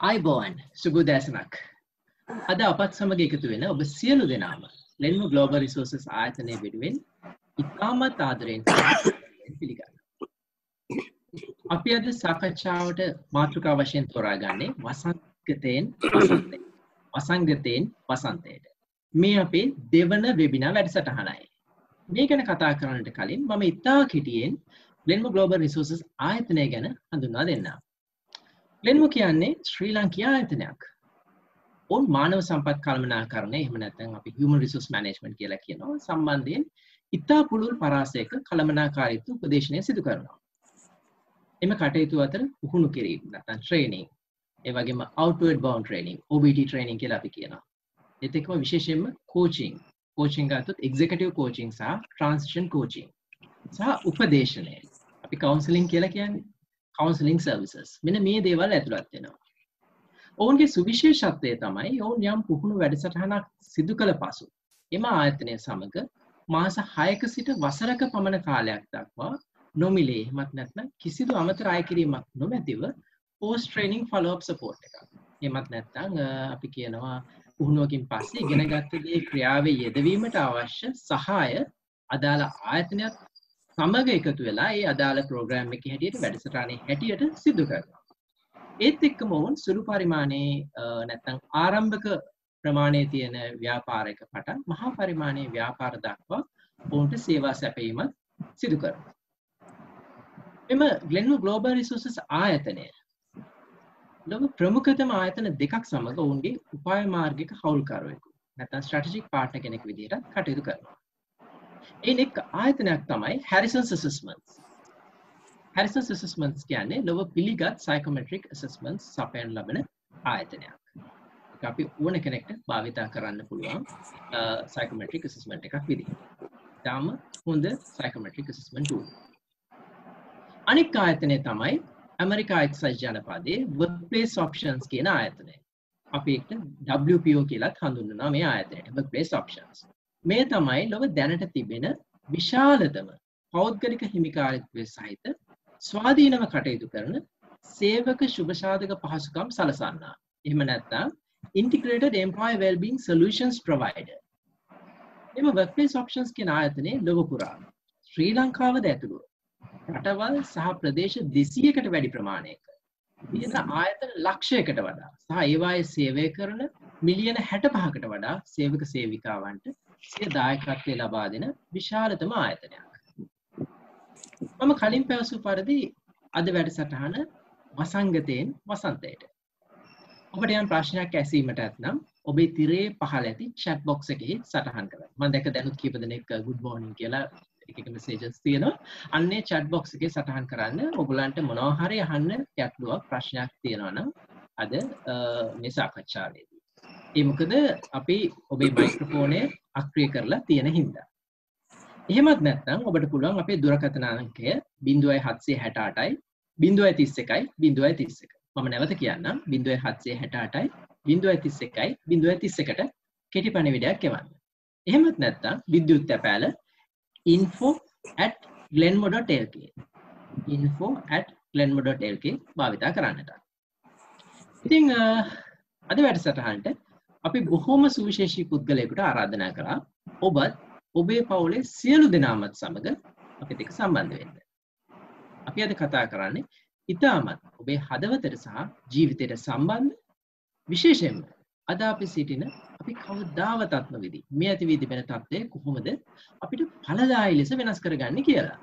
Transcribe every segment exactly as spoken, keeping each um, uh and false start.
අයිබෝන් සුබෝදෑසනක්. අද අපත් සමග එකතු වෙන ඔබ සියලු දෙනාම ලෙන්මු ග්ලෝබල් රිසෝසස් ආයතනය වෙනුවෙන් ඉතාමත් ආදරයෙන් පිළිගන්නවා. අපි අද සාකච්ඡාවට මාතෘකා වශයෙන් තෝරාගන්නේ වසංගතයෙන් වසන්තයට. වසංගතයෙන් වසන්තයට. මේ අපේ දෙවන වෙබිනාර් වැඩසටහනයි. මේ ගැන කතා කරන්නට කලින් මම ඉතා කෙටියෙන් ලෙන්මු ග්ලෝබල් රිසෝසස් ආයතනය ගැන හඳුන්වා දෙන්නම්. ලෙන්මු කියන්නේ ශ්‍රී ලංකා ආයතනයක්. ඔවුන් මානව සම්පත් කළමනාකරණය එහෙම නැත්නම් අපි human resource management කියලා කියනවා සම්බන්ධයෙන් ඉතා පුළුල් පරාසයක කළමනාකාරීත්ව උපදේශනය සිදු කරනවා. එම කටයුතු අතර පුහුණු කිරීම නැත්නම් training, ඒ වගේම outward bound training, O B T training කියලා අපි කියනවා. ඒත් එක්කම විශේෂයෙන්ම coaching, coaching ගත්තොත් executive coaching සහ transition coaching සහ උපදේශනය. අපි counseling කියලා කියන්නේ counseling services. මෙන්න මේ දේවල් ඇතුළත් වෙනවා. ඔවුන්ගේ සුවිශේෂත්වය තමයි ඔවුන් යම් පුහුණු වැඩසටහනක් සිදු කළ පසු එම ආයතනය සමග මාස හයක සිට වසරක පමණ කාලයක් දක්වා නොමිලේ එහෙමත් නැත්නම් කිසිදු අමතර අය කිරීමක් නොමැතිව post training follow up support එකක්. එහෙමත් නැත්නම් අපි කියනවා පුහුණුවකින් පස්සේ ඉගෙනගත්ත දේ ක්‍රියාවේ යෙදවීමට අවශ්‍ය සහාය අදාළ ආයතනයත් සමග එකතු වෙලා ඒ අදාළ ප්‍රෝග්‍රෑම් එකේ හැටියට වැඩසටහනේ හැටියට සිදු කරනවා. ඒත් එක්කම ඔවුන් සුළු පරිමාණයේ නැත්නම් ආරම්භක ප්‍රමාණයේ තියෙන ව්‍යාපාරයක පටන් මහා පරිමාණයේ ව්‍යාපාර දක්වා ඔවුන්ට සේවා සැපයීමත් සිදු කරනවා. එම ග්ලෙන්මු ග්ලෝබල් රිසෝසස් ආයතනය ලොව ප්‍රමුඛතම ආයතන දෙකක් සමග ඔවුන්ගේ උපාය මාර්ගික හවුල්කරුවෙකු නැත්නම් ස්ට්‍රැටජික් පාර්ට්නර් කෙනෙක් විදිහට කටයුතු කරනවා. ඒ එක් ආයතනයක් තමයි Harrison's Assessments. Harrison's Assessments කියන්නේ ලොව පිළිගත් psychometric assessments සපයන ලබන ආයතනයක්. ඒක අපි ඕන කෙනෙක්ට භාවිතා කරන්න පුළුවන් psychometric assessment එකක් විදිහට. ඊටාම හොඳ psychometric assessment tool. අනෙක් ආයතනය තමයි ඇමරිකා එක්සත් ජනපදයේ workplace options කියන ආයතනය. අපි ඒකට W P O කියලාත් හඳුන්වනවා මේ ආයතනයට. workplace options. මේ තමයි ලොව දැනට තිබෙන විශාලතම පෞද්ගලික හිමිකාරීත්වයේ සහිත ස්වාධීනව කටයුතු කරන සේවක ශුභසාධක පහසුකම් සලසන්නා. එහෙම නැත්නම් integrated employee well-being solutions provider. එම workplace options කියන ආයතනයේ ලොව පුරා ශ්‍රී ලංකාවද ඇතුළු රටවල් සහ ප්‍රදේශ දෙසීයකට වැඩි ප්‍රමාණයක විවිධ ආයතන ලක්ෂයකට වඩා සහ ඒවායේ සේවය කරන මිලියන හැට පහකට වඩා සේවක සේවිකාවන්ට සිය දායකත්වය ලබා දෙන විශාලතම ආයතනයක්. මම කලින් පැවසු පරිදි අද වැඩසටහන වසංගතයෙන් වසන්තයට. ඔබට යම් ප්‍රශ්නයක් ඇසීමට ඇතනම් ඔබේ තිරේ පහළ ඇති chat box එකෙහි සටහන් කරන්න. මම දැක දැනුත් කීප දෙනෙක් good morning කියලා එක එක messages තියෙනවා. අන්නේ chat box එකේ සටහන් කරන්න. ඔයගලන්ට මොනවා හරි අහන්න ගැටලුවක් ප්‍රශ්නයක් තියෙනවා නම් අද මේ සාකච්ඡාවේදී. ඒ මොකද අපි ඔබේ මයික්‍රොෆෝනය අක්‍රිය කරලා තියෙන හින්දා. එහෙමත් නැත්නම් ඔබට පුළුවන් අපේ දුරකථන අංකය zero seven seven eight eight zero three one zero three one. මම නැවත කියන්නම් zero seven seven eight eight zero three one zero three one කෙටි පණිවිඩයක් එවන්න. එහෙමත් නැත්නම් විද්‍යුත් තැපෑල info at glenmo dot l k info at glenmo dot l k භාවිතා කරන්නට. ඉතින් අද වැඩසටහනට අපි බොහොම සුවිශේෂී පුද්ගලයෙකුට ආරාධනා කළා. ඔබත් ඔබේ පවුලේ සියලු දෙනාමත් සමග අපිත් එක්ක සම්බන්ධ වෙන්න. අපි අද කතා කරන්නේ ඉතාමත් ඔබේ හදවතට සහ ජීවිතයට සම්බන්ධ විශේෂයෙන්ම අද අපි සිටින අපි කවදාවත්ම විදි මේ ඇති වී තිබෙන තත්ත්වය කොහොමද අපිට ඵලදායී ලෙස වෙනස් කරගන්නේ කියලා.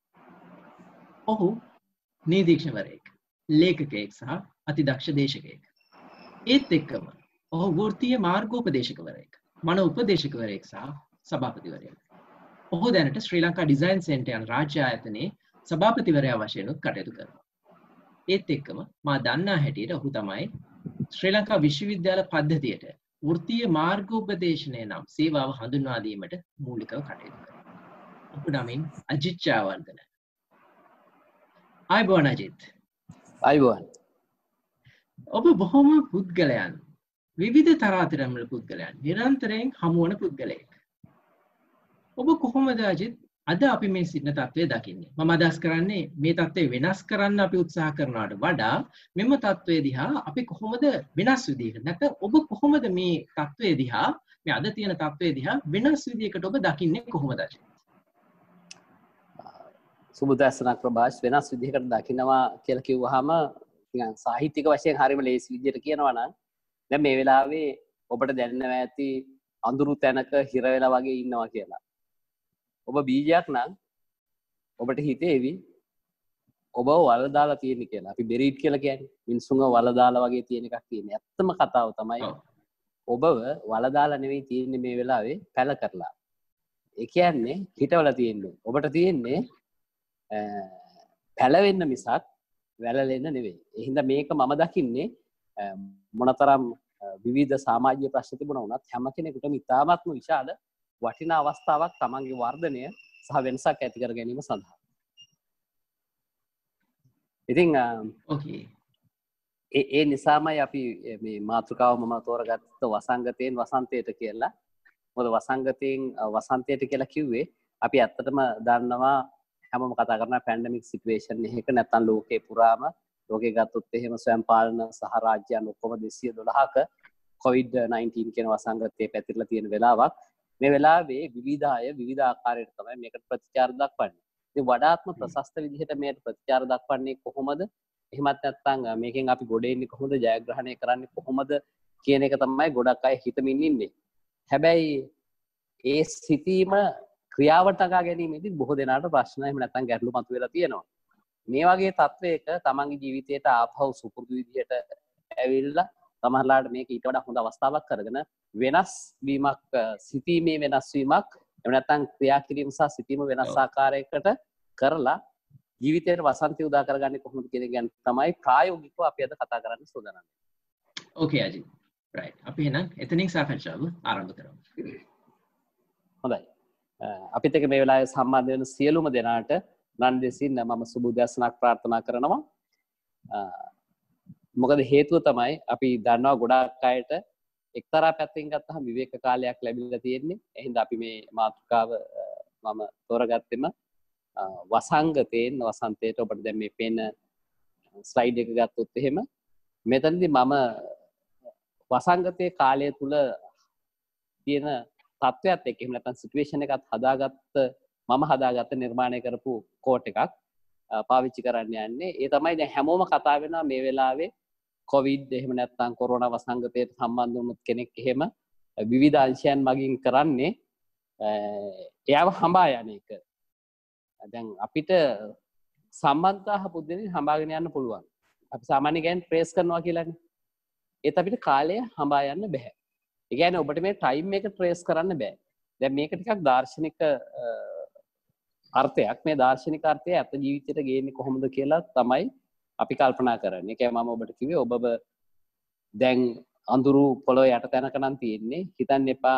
ඔහු නීතිඥවරයෙක්, ලේඛකයෙක් සහ අතිදක්ෂ දේශකයෙක්. ඒත් එක්කම ඔහු වෘත්තීය මාර්ගෝපදේශකවරයෙක්, මනෝ උපදේශකවරයෙක් සහ සභාපතිවරයෙක්. ඔහු දැනට ශ්‍රී ලංකා ඩිසයින් සෙන්ටර් යන රාජ්‍ය ආයතනයේ සභාපතිවරයා වශයෙන් කටයුතු කරනවා. ඒත් එක්කම මා දන්නා හැටියට ඔහු තමයි ශ්‍රී ලංකා විශ්වවිද්‍යාල පද්ධතියට වෘත්තීය මාර්ගෝපදේශනය නම් සේවාව හඳුන්වා දීමට මූලිකව කටයුතු කරනවා. ඔහු නමින් අජිත් ජයවර්ධන. ආයුබෝවන් අජිත්. ආයුබෝවන්. ඔබ බොහොම පුද්ගලයන්, විවිධ තරාතිරම් වල පුද්ගලයන් නිරන්තරයෙන් හමු වන පුද්ගලයෙක්. ඔබ කොහොමද අජිත් අද අපි මේ සිටින තත්ත්වය දකින්නේ. මම අදහස් කරන්නේ මේ තත්ත්වය වෙනස් කරන්න අපි උත්සාහ කරනවට වඩා මෙම තත්ත්වය දිහා අපි කොහොමද වෙනස් විදිහකට නැත්නම් ඔබ කොහොමද මේ තත්ත්වය දිහා මේ අද තියෙන තත්ත්වය දිහා වෙනස් විදිහකට ඔබ දකින්නේ කොහොමද? සුබදස්සනක් ප්‍රභාෂ් වෙනස් විදිහකට දකින්නවා කියලා කිව්වහම නිකන් සාහිත්‍යික වශයෙන් හරියම ලේසි විදිහට කියනවා නම් දැන් මේ වෙලාවේ ඔබට දැනෙනවා ඇති අඳුරු තැනක හිර වෙලා වගේ ඉන්නවා කියලා. ඔබ බීජයක් නම් ඔබට හිතේවි ඔබ වල දාලා තියෙන්නේ කියලා. අපි බෙරීඩ් කියලා කියන්නේ මිනිස්සුන්ව වල දාලා වගේ තියෙන එකක් තියෙන්නේ. ඇත්තම කතාව තමයි ඔබව වල දාලා නෙවෙයි තියෙන්නේ මේ වෙලාවේ පැල කරලා. ඒ කියන්නේ හිටවල තියෙන්නේ. ඔබට තියෙන්නේ පැලවෙන්න මිසක් වැළලෙන්න නෙවෙයි. ඒ හින්දා මේක මම දකින්නේ මොනතරම් විවිධ සමාජීය ප්‍රශ්න තිබුණා වුණත් හැම කෙනෙකුටම ඉතාමත්ම විශාල වටිනා අවස්ථාවක් තමන්ගේ වර්ධනය සහ වෙනසක් ඇති කර ගැනීම සඳහා. ඉතින් ඕකේ. ඒ ඒ නිසාමයි අපි මේ මාතෘකාව මම තෝරගත්ත වසංගතයෙන් වසන්තයට කියලා. මොකද වසංගතයෙන් වසන්තයට කියලා කිව්වේ අපි ඇත්තටම දන්නවා හැමෝම කතා කරන පැන්ඩමික් සිටුේෂන් එකක නැත්තම් ලෝකේ පුරාම ලෝකේ ගත්තොත් එහෙම ස්වයං පාලන සහ රාජ්‍යයන් ඔක්කොම දෙසිය දොළහක කොවිඩ් නයින්ටීන් කියන වසංගතය පැතිරලා තියෙන වෙලාවක්. මේ වෙලාවේ විවිධ අය විවිධ ආකාරයට තමයි මේකට ප්‍රතිචාර දක්වන්නේ. ඉතින් වඩාත්ම ප්‍රශස්ත විදිහට මේකට ප්‍රතිචාර දක්වන්නේ කොහොමද? එහෙමත් නැත්නම් මේකෙන් අපි ගොඩ එන්නේ කොහොමද? ජයග්‍රහණය කරන්නේ කොහොමද කියන එක තමයි ගොඩක් අය හිතමින් ඉන්නේ. හැබැයි ඒ සිටීම ක්‍රියාවට නගා ගැනීමේදී බොහෝ දෙනාට ප්‍රශ්න එහෙම නැත්නම් ගැටලු මතුවලා තියෙනවා. මේ වගේ තත්වයක තමන්ගේ ජීවිතයට ආපහු සුපුරුදු විදිහට ඇවිල්ලා සමහරලාට මේක ඊට වඩා හොඳ අවස්ථාවක් කරගෙන වෙනස් වීමක් සිටීමේ වෙනස් වීමක් එහෙම නැත්නම් ක්‍රියා කිරීම සහ සිටීම වෙනස් ආකාරයකට කරලා ජීවිතයට වසන්තය උදා කරගන්නේ කොහොමද කියන එක ගැන තමයි ප්‍රායෝගිකව අපි අද කතා කරන්න සූදානම්. ඕකේ අජිත්. රයිට්. අපි එහෙනම් එතනින් සාකච්ඡාව ආරම්භ කරමු. හොඳයි. අපිත් එක්ක මේ වෙලාවේ සම්බන්ධ වෙන සියලුම දෙනාට නන් දෙසින් මම සුබ උදෑසනක් ප්‍රාර්ථනා කරනවා. මොකද හේතුව තමයි අපි දන්නවා ගොඩාක් අයට එක්තරා පැත්තකින් ගත්තහම විවේක කාලයක් ලැබිලා තියෙන්නේ. එහෙනම් අපි මේ මාතෘකාව මම තෝරගත්තෙම වසංගතයෙන් වසන්තයට ඔබට දැන් මේ පේන ස්ලයිඩ් එක ගත්තොත් එහෙම මෙතනදී මම වසංගතයේ කාලය තුල තියෙන තත්ත්වයක් එක්ක එහෙම නැත්නම් සිටුේෂන් එකත් හදාගත්ත මම හදාගත්ත නිර්මාණය කරපු කෝට් එකක් පාවිච්චි කරන්න යන්නේ. ඒ තමයි දැන් හැමෝම කතා වෙනවා මේ වෙලාවේ කොවිඩ් එහෙම නැත්නම් කොරෝනා වසංගතයට සම්බන්ධ වුණු කෙනෙක් එහෙම විවිධ අංශයන් මගින් කරන්නේ එයාව හඹා යන එක. දැන් අපිට සම්බන්ධතාව පුද්ගලයන් හඹාගෙන යන්න පුළුවන්. අපි සාමාන්‍යයෙන් කියන්නේ ට්‍රේස් කරනවා කියලානේ. ඒත් අපිට කාලය හඹා යන්න බෑ. ඒ කියන්නේ ඔබට මේ ටයිම් එක ට්‍රේස් කරන්න බෑ. දැන් මේක ටිකක් දාර්ශනික අර්ථයක්. මේ දාර්ශනික අර්ථය ඇත්ත ජීවිතයට ගේන්නේ කොහොමද කියලා තමයි අපි කල්පනා කරන්නේ. ඒ කියන්නේ මම ඔබට කිව්වේ ඔබව දැන් අඳුරු පොළොව යට තැනක නම් තියෙන්නේ. හිතන්න එපා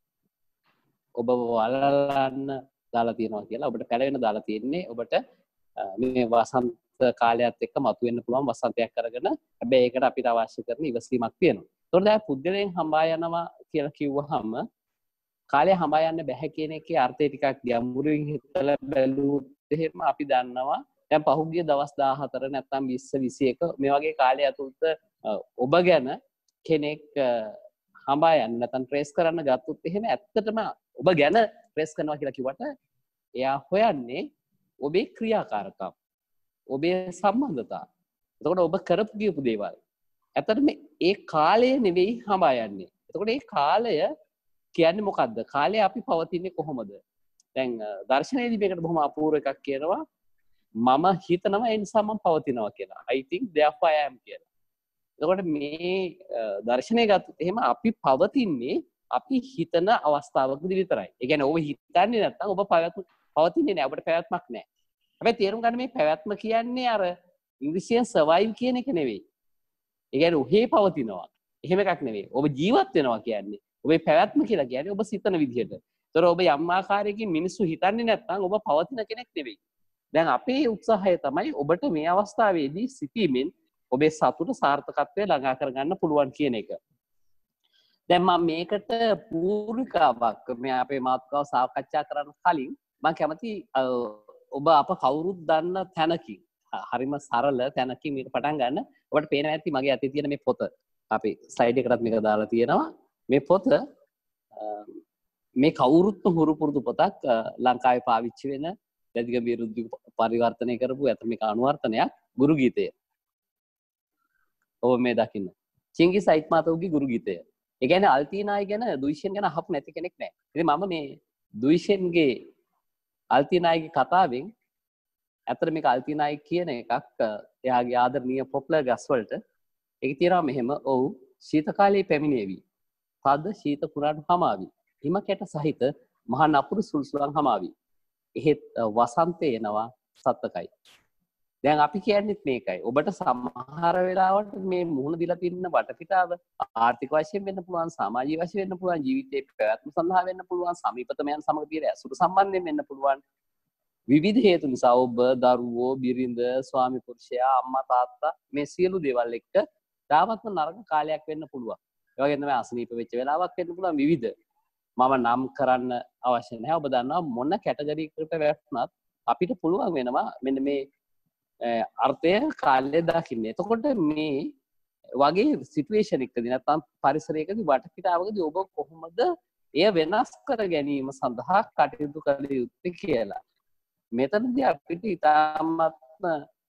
ඔබව වලලන්න දාලා තියෙනවා කියලා. ඔබට පැලවෙන දාලා තියෙන්නේ. ඔබට මේ වසන්ත කාලයත් එක්ක මතුවෙන්න පුළුවන් වසන්තයක් කරගෙන. හැබැයි ඒකට අපිට අවශ්‍ය කරන ඉවසීමක් තියෙනවා. ඒතකොට දැන් පුද්ගලයන් හඹා යනවා කියලා කිව්වහම කාලය හඹා යන්න බැහැ කියන එකේ අර්ථය ටිකක් ගැඹුරින් හිතලා බැලුවොත් එහෙම අපි දන්නවා දැන් පහුගිය දවස් දාහතර නැත්නම් විස්ස විසිඑක මේ වගේ කාලය ඇතුළත ඔබ ගැන කෙනෙක් හඹා යන්න නැත්නම් ට්‍රේස් කරන්න ගත්තොත් එහෙම ඇත්තටම ඔබ ගැන ට්‍රේස් කරනවා කියලා කිව්වට එයා හොයන්නේ ඔබේ ක්‍රියාකාරකම් ඔබේ සම්බන්ධතා. එතකොට ඔබ කරපු කියපු දේවල් ඇත්තටම ඒ කාලය නෙවෙයි හඹා යන්නේ. එතකොට ඒ කාලය කියන්නේ මොකද්ද? කාලය අපි පවතින්නේ කොහොමද? දැන් දර්ශනයේදී මේකට බොහොම අපූර්ව එකක් කියනවා. මම හිතනවා ඒ නිසා මම පවතිනවා කියලා. I think therefore I am කියලා. එතකොට මේ දර්ශනය ගත්තොත් එහෙම අපි පවතින්නේ අපි හිතන අවස්ථාවකදී විතරයි. ඒ කියන්නේ ඔබ හිතන්නේ නැත්නම් ඔබ පවතින්නේ නැහැ. ඔබට පැවැත්මක් නැහැ. හැබැයි තේරුම් ගන්න මේ පැවැත්ම කියන්නේ අර ඉංග්‍රීසියෙන් survive කියන එක නෙවෙයි. ඒ කියන්නේ ඔහේ පවතිනවා. එහෙම එකක් නෙවෙයි. ඔබ ජීවත් වෙනවා කියන්නේ. ඔබේ පැවැත්ම කියලා කියන්නේ ඔබ සිතන විදිහට. ඒතර ඔබ යම් ආකාරයකින් මිනිස්සු හිතන්නේ නැත්නම් ඔබ පවතින කෙනෙක් නෙවෙයි. දැන් අපේ උත්සාහය තමයි ඔබට මේ අවස්ථාවේදී සිටීමෙන් ඔබේ සතුට සාර්ථකත්වය ළඟා කරගන්න පුළුවන් කියන එක. දැන් මම මේකට පූර්විකාවක් මේ අපේ මාතෘකාව සාකච්ඡා කරන්න කලින් මම කැමති ඔබ අප කවුරුත් දන්න තැනකින් හරිම සරල තැනකින් මේක පටන් ගන්න. ඔබට පේනවා ඇති මගේ අතේ තියෙන මේ පොත. අපි ස්ලයිඩ් එකකටත් මේක දාලා තියෙනවා. මේ පොත මේ කවුරුත්ම හුරු පුරුදු පොතක් ලංකාවේ පාවිච්චි වෙන දැදිග විරුද්ධ පරිවර්තනය කරපු ඇත මේක අනුවර්තනයක් ගුරු ගීතය. ඔබ මේ දකින්න. චිංගිස් අයිත්මාතෝගේ ගුරු ගීතය. ඒ කියන්නේ අල්තීනායි ගැන දුයිෂෙන් ගැන අහපු නැති කෙනෙක් නැහැ. ඉතින් මම මේ දුයිෂෙන්ගේ අල්තීනායිගේ කතාවෙන් ඇත්තට මේක අල්තීනායි කියන එකක් එයාගේ ආදරණීය පොප්ලර් ගස් වලට ඒක තියෙනවා මෙහෙම. ඔව් ශීත කාලයේ පැමිණේවි. තද ශීත කුරාඩු හමාවි. හිම කැට සහිත මහා නපුරු සුල්සුලන් හමාවි. එහෙත් වසන්තය එනවා සත්තකයි. දැන් අපි කියන්නේත් මේකයි. ඔබට සමහර වෙලාවට මේ මුහුණ දීලා තින්න වටපිටාව ආර්ථික වශයෙන් වෙන්න පුළුවන්, සමාජීය වශයෙන් වෙන්න පුළුවන්, ජීවිතේ පැවැත්ම සඳහා වෙන්න පුළුවන්, සමීපතමයන් සමග තියෙන ඇසුරු සම්බන්ධයෙන් වෙන්න පුළුවන්. විවිධ හේතු නිසා ඔබ, දරුවෝ, බිරිඳ, ස්වාමි පුරුෂයා, අම්මා තාත්තා මේ සියලු දේවල් එක්ක තාමත්ම නරක කාලයක් වෙන්න පුළුවන්. ඒ වගේම තමයි අසනීප වෙච්ච වෙලාවක් වෙන්න පුළුවන් විවිධ. මම නම් කරන්න අවශ්‍ය නැහැ. ඔබ දන්නවා මොන කැටගරි එකකට වැටුණත් අපිට පුළුවන් වෙනවා මෙන්න මේ අර්ථය කාලය දකින්න. එතකොට මේ වගේ සිටුේෂන් එකකදී නැත්නම් පරිසරයකදී වටපිටාවකදී ඔබ කොහොමද එය වෙනස් කර ගැනීම සඳහා කටයුතු කළ යුත්තේ කියලා. මෙතනදී අපිට ඉතාමත්ම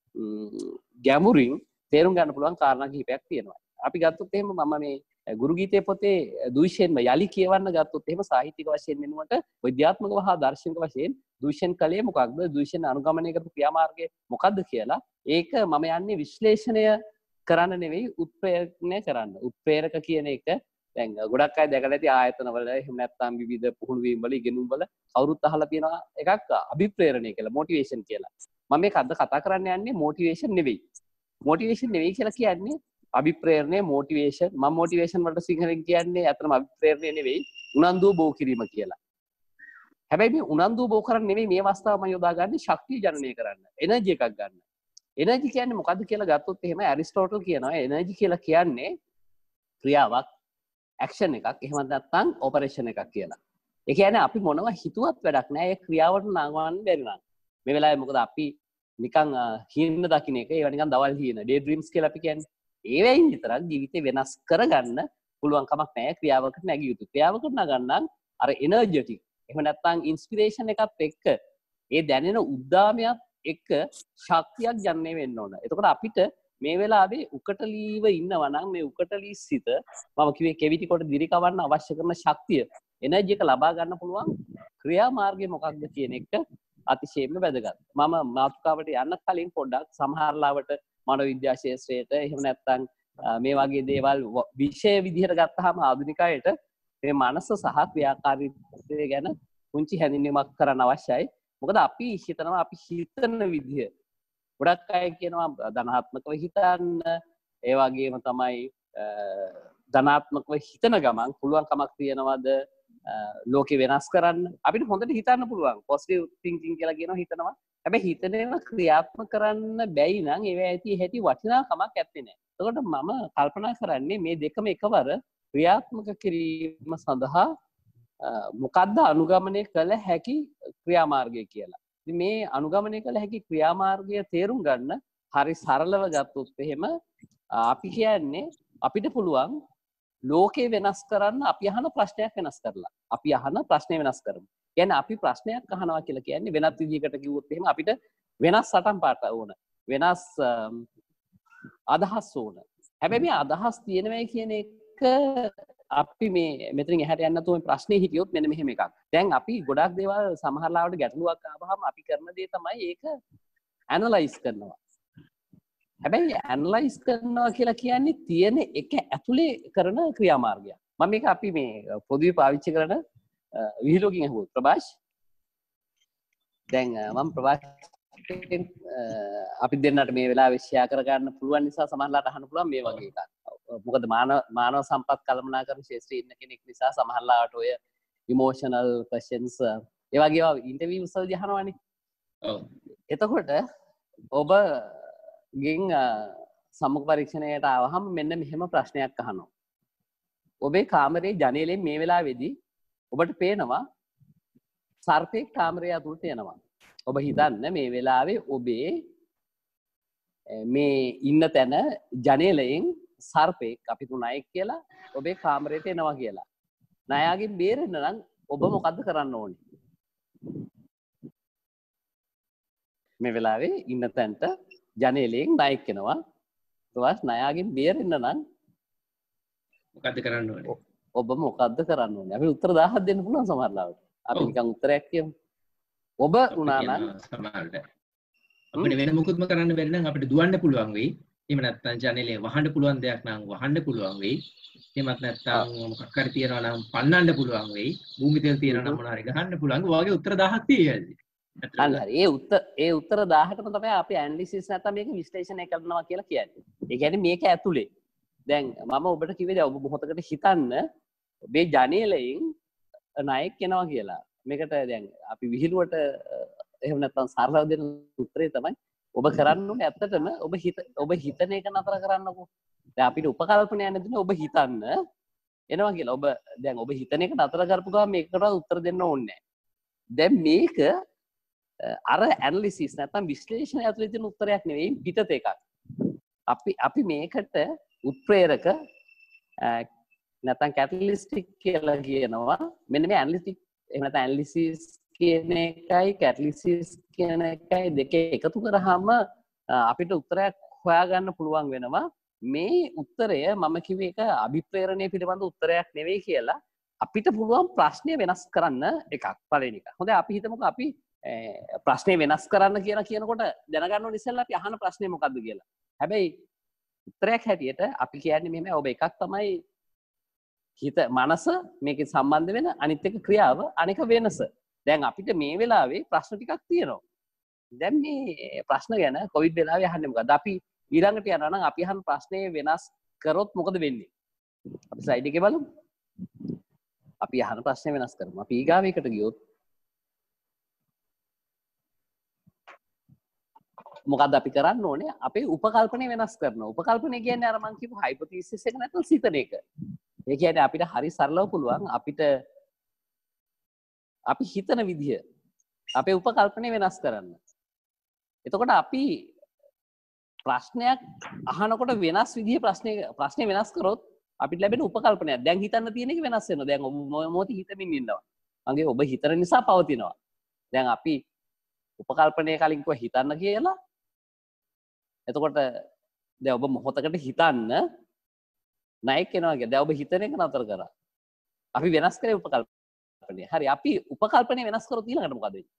ගැඹුරින් තේරුම් ගන්න පුළුවන් කාරණා කිහිපයක් තියෙනවා. අපි ගත්තොත් එහෙම මම මේ ගුරු ගීතයේ පොතේ දුයිෂෙන්ම යලි කියවන්න ගත්තොත් එහෙම සාහිත්‍යික වශයෙන් වෙනුවට විද්‍යාත්මකව හා දාර්ශනික වශයෙන් දුයිෂෙන් කලේ මොකක්ද, දුයිෂෙන් අනුගමනය කරපු ක්‍රියාමාර්ගය මොකක්ද කියලා ඒක මම යන්නේ විශ්ලේෂණය කරන්න නෙවෙයි උත්ප්‍රේරණය කරන්න. උත්ප්‍රේරක කියන එක දැන් ගොඩක් අය දැකලා ඇති ආයතනවල එහෙම නැත්නම් විවිධ පුහුණු වීම් වල ඉගෙනුම් වල කවුරුත් අහලා තියෙනවා එකක් අභිප්‍රේරණය කියලා, මොටිවේෂන් කියලා. මම මේක අද කතා කරන්න යන්නේ මොටිවේෂන් නෙවෙයි. මොටිවේෂන් නෙවෙයි කියලා කියන්නේ අභිප්‍රේරණය, මොටිවේෂන්. මම මොටිවේෂන් වලට සිංහලෙන් කියන්නේ අතරම අභිප්‍රේරණය නෙවෙයි, උනන්දුව බෝ කිරීම කියලා. හැබැයි මේ උනන්දුව බෝ කරන්නේ නෙවෙයි මේ අවස්ථාව මම යොදාගන්නේ ශක්තිය ජනනය කරන්න, එනර්ජි එකක් ගන්න. එනර්ජි කියන්නේ මොකද්ද කියලා ගත්තොත් එහෙම ඇරිස්ටෝටල් කියනවා එනර්ජි කියලා කියන්නේ ක්‍රියාවක්, ඇක්ෂන් එකක්, එහෙම නැත්නම් ඔපරේෂන් එකක් කියලා. ඒ කියන්නේ අපි මොනවා හිතුවත් වැඩක් නෑ ඒ ක්‍රියාවට නංවන්න බැරි නම්. මේ වෙලාවේ මොකද අපි නිකන් හින්න දකින්න එක ඒවා නිකන් දවල් හින ඩේ ඩ්‍රීම්ස් කියලා අපි කියන්නේ. ඒවෙන් විතරක් ජීවිතේ වෙනස් කරගන්න පුළුවන් කමක් නැහැ. ක්‍රියාවකට නැගිය යුතු. ක්‍රියාවකට නගන්නම් අර එනර්ජටික් එහෙම නැත්නම් ඉන්ස්පිරේෂන් එකත් එක්ක ඒ දැනෙන උද්දාමයක් එක්ක ශක්තියක් ජනනය වෙන්න ඕන. එතකොට අපිට මේ වෙලාවේ උකටලීව ඉන්නවා නම් මේ උකටලී සිත මම කිව්වේ කෙවිටි කොට දිරි කවන්න අවශ්‍ය කරන ශක්තිය එනර්ජි එක ලබා ගන්න පුළුවන් ක්‍රියාමාර්ගය මොකක්ද කියන එක අතිශයින්ම වැදගත්. මම මාතෘකාවට යන්න කලින් පොඩ්ඩක් සමහරලාවට මනෝවිද්‍යා ශාස්ත්‍රයට එහෙම නැත්නම් මේ වගේ දේවල් විෂය විදිහට ගත්තාම ආධුනිකයට මේ මනස සහ ක්‍රියාකාරීත්වය ගැන පුංචි හැඳින්වීමක් කරන්න අවශ්‍යයි. මොකද අපි හිතනවා අපි හිතන විදිහ ගොඩක් අය කියනවා ධනාත්මකව හිතන්න, ඒ වගේම තමයි ධනාත්මකව හිතන ගමන් පුළුවන් කමක් තියනවාද ලෝකේ වෙනස් කරන්න. අපිට හොඳට හිතන්න පුළුවන් පොසිටිව් තින්කින් කියලා කියනවා හිතනවා. හැබැයි හිතන ඒවා ක්‍රියාත්මක කරන්න බැයි නම් ඒවා ඇති හැටි වටිනාකමක් ඇත්තේ නැහැ. එතකොට මම කල්පනා කරන්නේ මේ දෙකම එකවර ක්‍රියාත්මක කිරීම සඳහා මොකද්ද අනුගමනය කළ හැකි ක්‍රියාමාර්ගය කියලා. ඉතින් මේ අනුගමනය කළ හැකි ක්‍රියාමාර්ගය තේරුම් ගන්න හරි සරලව ගත්තොත් එහෙම අපි කියන්නේ අපිට පුළුවන් ලෝකේ වෙනස් කරන්න අපි අහන ප්‍රශ්නයක් වෙනස් කරලා. අපි අහන ප්‍රශ්නේ වෙනස් කරමු. කියන්නේ අපි ප්‍රශ්නයක් අහනවා කියලා කියන්නේ වෙනත් විදිහකට කිව්වොත් එහෙම අපිට වෙනස් සටන් පාට ඕන. වෙනස් අදහස් ඕන. හැබැයි මේ අදහස් තියෙනවයි කියන එක අපි මේ මෙතනින් එහාට යන්න නැතුව මේ ප්‍රශ්නේ හිටියොත් මෙන්න මෙහෙම එකක්. දැන් අපි ගොඩක් දේවල් සමහර ලාවට ගැටලුවක් ආවහම අපි කරන දේ තමයි ඒක ඇනලයිස් කරනවා. හැබැයි ඇනලයිස් කරනවා කියලා කියන්නේ තියෙන එක ඇතුලේ කරන ක්‍රියාමාර්ගයක්. මම මේක අපි මේ පොදුවේ පාවිච්චි කරන විහිළුවකින් අහුවොත් ප්‍රභාෂ් දැන් මම ප්‍රභාෂ් අපි දෙන්නට මේ වෙලාවේ ෂෙයා කරගන්න පුළුවන් නිසා සමහරලාට අහන්න පුළුවන් මේ වගේ එකක්. මොකද මානව මානව සම්පත් කළමනාකරන ශාස්ත්‍රයේ ඉන්න කෙනෙක් නිසා සමහරලාට ඔය ඉමෝෂනල් ක්වෙස්චන්ස් ඒ වගේ ඒවා ඉන්ටර්වියුස් වලදී අහනවානේ. ඔව්. එතකොට ඔබ ගෙන් සම්මුඛ පරීක්ෂණයට ආවහම මෙන්න මෙහෙම ප්‍රශ්නයක් අහනවා. ඔබේ කාමරේ ජනේලෙන් මේ වෙලාවේදී ඔබට පේනවා සර්පෙක් කාමරය ඇතුළට එනවා. ඔබ හිතන්න මේ වෙලාවේ ඔබේ මේ ඉන්න තැන ජනේලයෙන් සර්පෙක් අපි තුන් ණයෙක් කියලා ඔබේ කාමරයට එනවා කියලා. ණයාගෙන් බේරෙන්න නම් ඔබ මොකද්ද කරන්න ඕනේ? මේ වෙලාවේ ඉන්න තැනට ජනේලයෙන් ණයෙක් එනවා. ඊට ණයාගෙන් බේරෙන්න නම් මොකද්ද කරන්න ඕනේ? ඔබ මොකද්ද කරන්න ඕනේ? අපි උත්තර දහයක් දෙන්න පුළුවන් සමහරවිට. අපි නිකන් උත්තරයක් කියමු. ඔබ උනා නම් සමහරවිට අපිට වෙන මොකුත්ම කරන්න බැරි නම් අපිට දුවන්න පුළුවන් වෙයි. එහෙම නැත්නම් ජනේලේ වහන්න පුළුවන් දෙයක් නම් වහන්න පුළුවන් වෙයි. එහෙමත් නැත්නම් මොකක් හරි තියනවා නම් පන්නන්න පුළුවන් වෙයි. භූමි තෙල් තියනවා නම් මොනවා හරි ගහන්න පුළුවන්. ඔයගේ උත්තර දහයක් තියෙයි. අන්න හරි. ඒ උත්තර ඒ උත්තර දහයටම තමයි අපි ඇනලිසිස් නැත්නම් මේක විශ්ලේෂණය කරනවා කියලා කියන්නේ. ඒ කියන්නේ මේක ඇතුලේ. දැන් මම ඔබට කිව්වේ දැන් ඔබ මොහොතකට හිතන්න ඔබේ ජනේලයෙන් ණයෙක් එනවා කියලා. මේකට දැන් අපි විහිළුවට එහෙම නැත්නම් සරලව දෙන උත්තරේ තමයි ඔබ කරන්න ඕනේ ඇත්තටම ඔබ හිත ඔබ හිතන එක නතර කරන්නකෝ. දැන් අපිට උපකල්පනයක් නැතිනේ ඔබ හිතන්න එනවා කියලා. ඔබ දැන් ඔබ හිතන එක නතර කරපු ගමන් මේකට උත්තර දෙන්න ඕනේ නැහැ. දැන් මේක අර ඇනලිසිස් නැත්නම් විශ්ලේෂණය ඇතුලේ තියෙන උත්තරයක් නෙවෙයි පිටත එකක්. අපි අපි මේකට උත්ප්‍රේරක නැත්නම් කැටලිස්ටික් කියලා කියනවා. මෙන්න මේ ඇනලිටික් එහෙම නැත්නම් ඇනලිසිස් කියන එකයි කැටලිසිස් කියන එකයි දෙක එකතු කරාම අපිට උත්තරයක් හොයාගන්න පුළුවන් වෙනවා. මේ උත්තරය මම කිව්වේ ඒක අභිප්‍රේරණය පිළිබඳ උත්තරයක් නෙවෙයි කියලා. අපිට පුළුවන් ප්‍රශ්නය වෙනස් කරන්න එකක් පළවෙනි එක. හොඳයි අපි හිතමුකෝ අපි ප්‍රශ්නය වෙනස් කරන්න කියලා කියනකොට දැනගන්න ඕනේ ඉස්සෙල්ලා අපි අහන ප්‍රශ්නේ මොකද්ද කියලා. හැබැයි උත්තරයක් හැටියට අපි කියන්නේ මෙහෙමයි ඔබ එකක් තමයි හිත මනස මේකේ සම්බන්ධ වෙන අනිත් එක ක්‍රියාව අනික වෙනස. දැන් අපිට මේ වෙලාවේ ප්‍රශ්න ටිකක් තියෙනවා. දැන් මේ ප්‍රශ්න ගැන කොවිඩ් වෙලාවේ අහන්නේ මොකද්ද? අපි ඊළඟට යනවා නම් අපි අහන ප්‍රශ්නේ වෙනස් කරොත් මොකද වෙන්නේ? අපි ස්ලයිඩ් එකේ බලමු. අපි අහන ප්‍රශ්නේ වෙනස් කරමු. අපි ඊගාවෙකට ගියොත් මොකක්ද අපි කරන්න ඕනේ? අපේ උපකල්පනය වෙනස් කරනවා. උපකල්පනය කියන්නේ අර මං කියපු හයිපොතීසිස් එක නැත්නම් සිතන එක. ඒ කියන්නේ අපිට හරි සරලව පුළුවන් අපිට අපි හිතන විදිය අපේ උපකල්පනය වෙනස් කරන්න. එතකොට අපි ප්‍රශ්නයක් අහනකොට වෙනස් විදිහේ ප්‍රශ්නේ ප්‍රශ්නේ වෙනස් කරොත් අපිට ලැබෙන උපකල්පනයක් දැන් හිතන්න තියෙන එක වෙනස් වෙනවා. දැන් ඔබ මොහොතේ හිතමින් ඉන්නවා. මගේ ඔබ හිතන නිසා පවතිනවා. දැන් අපි උපකල්පනය කලින් කිව්වා හිතන්න කියලා. එතකොට දැන් ඔබ මොහොතකට හිතන්න ණයෙක් එනවා කියලා. දැන් ඔබ හිතන එක නතර කරා. අපි වෙනස් කරේ උපකල්පනය. හරි අපි උපකල්පනය වෙනස් කරොත් ඊළඟට මොකද වෙන්නේ?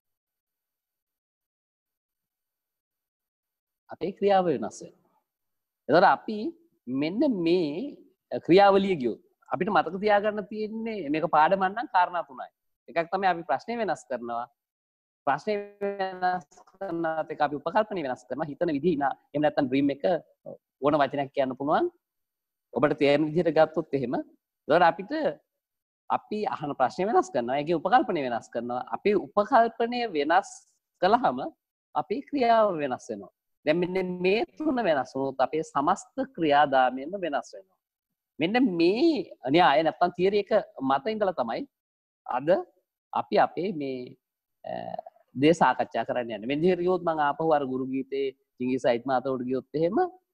අපේ ක්‍රියාව වෙනස් වෙනවා. එතකොට අපි මෙන්න මේ ක්‍රියාවලිය ගියොත් අපිට මතක තියාගන්න තියෙන්නේ මේක පාඩමක් නම් කාරණා තුනයි. එකක් තමයි අපි ප්‍රශ්නේ වෙනස් කරනවා. ප්‍රශ්නේ වෙනස් කරනත් එක අපි උපකල්පනය වෙනස් කරනවා. හිතන විදිහ නා එහෙම නැත්නම් ඩ්‍රීම් එක ඕන වචනයක් කියන්න පුළුවන්. ඔබට තේරෙන විදිහට ගත්තොත් එහෙම. එතකොට අපිට අපි අහන ප්‍රශ්නේ වෙනස් කරනවා. ඒකේ උපකල්පනය වෙනස් කරනවා. අපේ උපකල්පනය වෙනස් කළාම අපේ ක්‍රියාව වෙනස් වෙනවා. දැන් මෙන්න මේ තුන වෙනස් වුණොත් අපේ සමස්ත ක්‍රියාදාමයම වෙනස් වෙනවා. මෙන්න මේ න්‍යාය නැත්නම් තියරි එක මත ඉඳලා තමයි අද අපි අපේ මේ දේ සාකච්ඡා කරන්න යන්නේ. මෙන්න විදිහට ගියොත් මම ආපහු අර ගුරු ගීතේ චිංගිස් සයිඩ් මාතවට ගියොත් එහෙම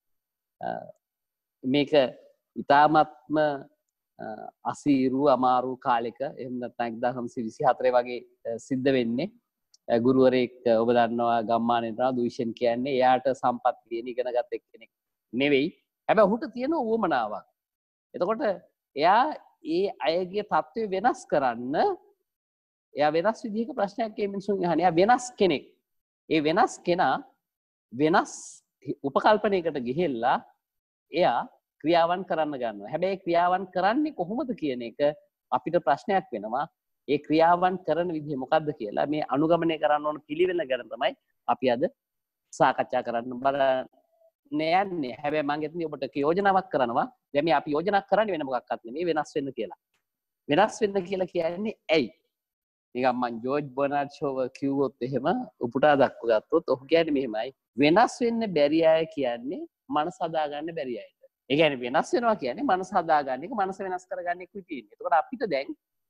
මේක ඉතාමත්ම අසීරු අමාරු කාලෙක එහෙම නැත්නම් එක්දාස් නවසිය විසි හතරේ වගේ සිද්ධ වෙන්නේ. ගුරුවරයෙක් ඔබ දන්නවා ගම්මානේ යනවා දුෂෙන් කියන්නේ එයාට සම්පත් තියෙන ඉගෙන ගත්ත එක්කෙනෙක් නෙවෙයි. හැබැයි ඔහුට තියෙන උවමනාවක්. එතකොට එයා ඒ අයගේ තත්ත්වය වෙනස් කරන්න එයා වෙනස් විදිහක ප්‍රශ්නයක් මේ මිනිසුන් අහන. එයා වෙනස් කෙනෙක්. ඒ වෙනස් කෙනා වෙනස් උපකල්පනයකට ගිහිල්ලා එයා ක්‍රියාවන් කරන්න ගන්නවා. හැබැයි ක්‍රියාවන් කරන්නේ කොහොමද කියන එක අපිට ප්‍රශ්නයක් වෙනවා. ඒ ක්‍රියාවන් කරන විදිහ මොකක්ද කියලා මේ අනුගමනය කරන්න ඕන පිළිවෙල ගැන තමයි අපි අද සාකච්ඡා කරන්න බලන්නේ යන්නේ. හැබැයි මම හිතන්නේ ඔබට යෝජනාවක් කරනවා. දැන් මේ අපි යෝජනා කරන්නේ වෙන මොකක්වත් නෙමෙයි වෙනස් වෙන්න කියලා. වෙනස් වෙන්න කියලා කියන්නේ ඇයි? නිකන් මම ජෝර්ජ් බර්නාඩ් ෂෝව කිව්වොත් එහෙම උපුටා දක්ව ගත්තොත් ඔහු කියන්නේ මෙහෙමයි. වෙනස් වෙන්න බැරි අය කියන්නේ මනස හදා ගන්න බැරි අයට. ඒ කියන්නේ වෙනස් වෙනවා කියන්නේ මනස හදා ගන්න එක මනස වෙනස් කරගන්න එක විදිහින්. එතකොට අපිට දැන්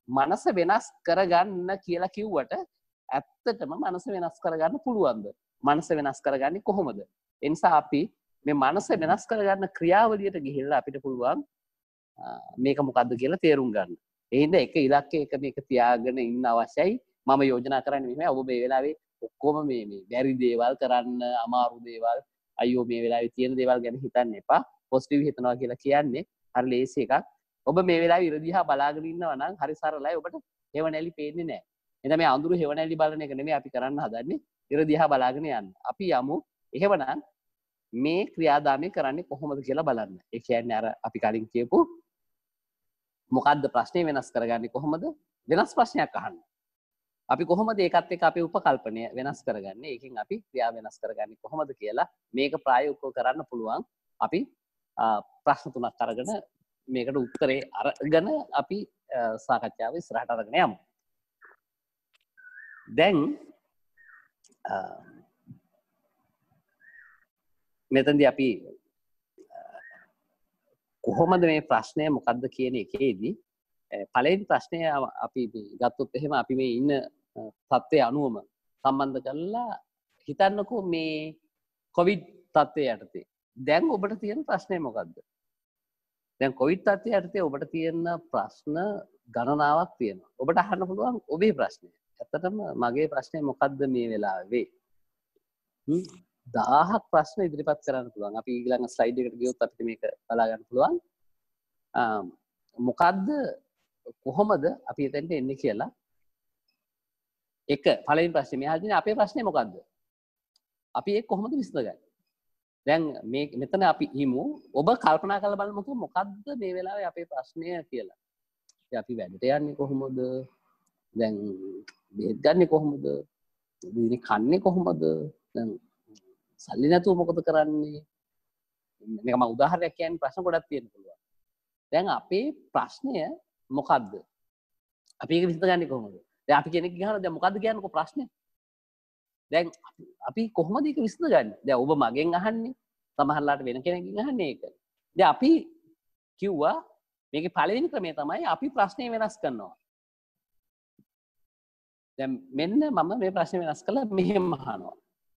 මනස වෙනස් කරගන්න කියලා කිව්වට ඇත්තටම මනස වෙනස් කරගන්න පුළුවන්ද? මනස වෙනස් කරගන්නේ කොහොමද? ඒ නිසා අපි මේ මනස වෙනස් කරගන්න ක්‍රියාවලියට ගිහිල්ලා අපිට පුළුවන් මේක මොකද්ද කියලා තේරුම් ගන්න. ඒ හින්දා එක ඉලක්කයක මේක තියාගෙන ඉන්න අවශ්‍යයි. මම යෝජනා කරන්නේ මෙහෙමයි. ඔබ මේ වෙලාවේ ඔක්කොම මේ මේ බැරි දේවල් කරන්න, අමාරු දේවල්, අයියෝ මේ වෙලාවේ තියෙන දේවල් ගැන හිතන්න එපා. පොසිටිව් හිතනවා කියලා කියන්නේ හරි ලේසි එකක්. ඔබ මේ වෙලාවේ ඉර දිහා බලාගෙන ඉන්නවා නම් හරි සරලයි. ඔබට හෙවණැලි පේන්නේ නැහැ. එහෙනම් මේ අඳුරු හෙවණැලි බලන එක නෙමෙයි අපි කරන්න හදන්නේ. ඉර දිහා බලාගෙන යන්න. අපි යමු. එහෙමනම් මේ ක්‍රියාදාමය කරන්නේ කොහොමද කියලා බලන්න. ඒ කියන්නේ අර අපි කලින් කියපු මොකද්ද ප්‍රශ්නේ වෙනස් කරගන්නේ කොහොමද? වෙනස් ප්‍රශ්නයක් අහන්න. අපි කොහොමද ඒකත් එක්ක අපේ උපකල්පනය වෙනස් කරගන්නේ? ඒකෙන් අපි ක්‍රියා වෙනස් කරගන්නේ කොහොමද කියලා මේක ප්‍රායෝගිකව කරන්න පුළුවන්. අපි ප්‍රශ්න තුනක් අරගෙන මේකට උත්තරේ අරගෙන අපි සාකච්ඡාව ඉස්සරහට අරගෙන යමු. දැන් මෙතනදී අපි කොහොමද මේ ප්‍රශ්නය මොකද්ද කියන එකේදී පළවෙනි ප්‍රශ්නය අපි ගත්තොත් එහෙම අපි මේ ඉන්න තත්ත්වය අනුවම සම්බන්ධ කරලා හිතන්නකෝ මේ කොවිඩ් තත්ත්වය යටතේ දැන් ඔබට තියෙන ප්‍රශ්නය මොකද්ද? දැන් කොවිඩ් තත්ත්වය යටතේ ඔබට තියෙන ප්‍රශ්න ගණනාවක් තියෙනවා. ඔබට අහන්න පුළුවන් ඔබේ ප්‍රශ්නය. ඇත්තටම මගේ ප්‍රශ්නය මොකද්ද මේ වෙලාවේ? දහයක් ප්‍රශ්න ඉදිරිපත් කරන්න පුළුවන්. අපි ඊළඟ ස්ලයිඩ් එකට ගියොත් අපිට මේක බලා ගන්න පුළුවන්. මොකද්ද කොහොමද අපි එතනට එන්නේ කියලා. එක පළවෙනි ප්‍රශ්නේ මෙහා දිනේ අපේ ප්‍රශ්නේ මොකද්ද? අපි ඒක කොහොමද විසඳගන්නේ? දැන් මේ මෙතන අපි හිමු ඔබ කල්පනා කරලා බලමුකෝ මොකද්ද මේ වෙලාවේ අපේ ප්‍රශ්නය කියලා. ඉතින් අපි වැඩට යන්නේ කොහොමද? දැන් බෙහෙත් ගන්නෙ කොහොමද? දිනේ කන්නේ කොහොමද? දැන් සල්ලි නැතුව මොකද කරන්නේ? මේක මම උදාහරණයක් කියන්නේ ප්‍රශ්න ගොඩක් තියෙන්න පුළුවන්. දැන් අපේ ප්‍රශ්නය මොකද්ද? අපි ඒක විසඳගන්නේ කොහොමද? දැන් අපි කෙනෙක් ගහනවා දැන් මොකද්ද කියන්නකෝ ප්‍රශ්නේ? දැන් අපි කොහොමද ඒක විසඳගන්නේ? දැන් ඔබ මගෙන් අහන්නේ සමහරලාට වෙන කෙනෙක්ගෙන් අහන්නේ ඒක. දැන් අපි කිව්වා මේකේ පළවෙනි ක්‍රමය තමයි අපි ප්‍රශ්නේ වෙනස් කරනවා. දැන් මෙන්න මම මේ ප්‍රශ්නේ වෙනස් කළා මෙහෙම අහනවා.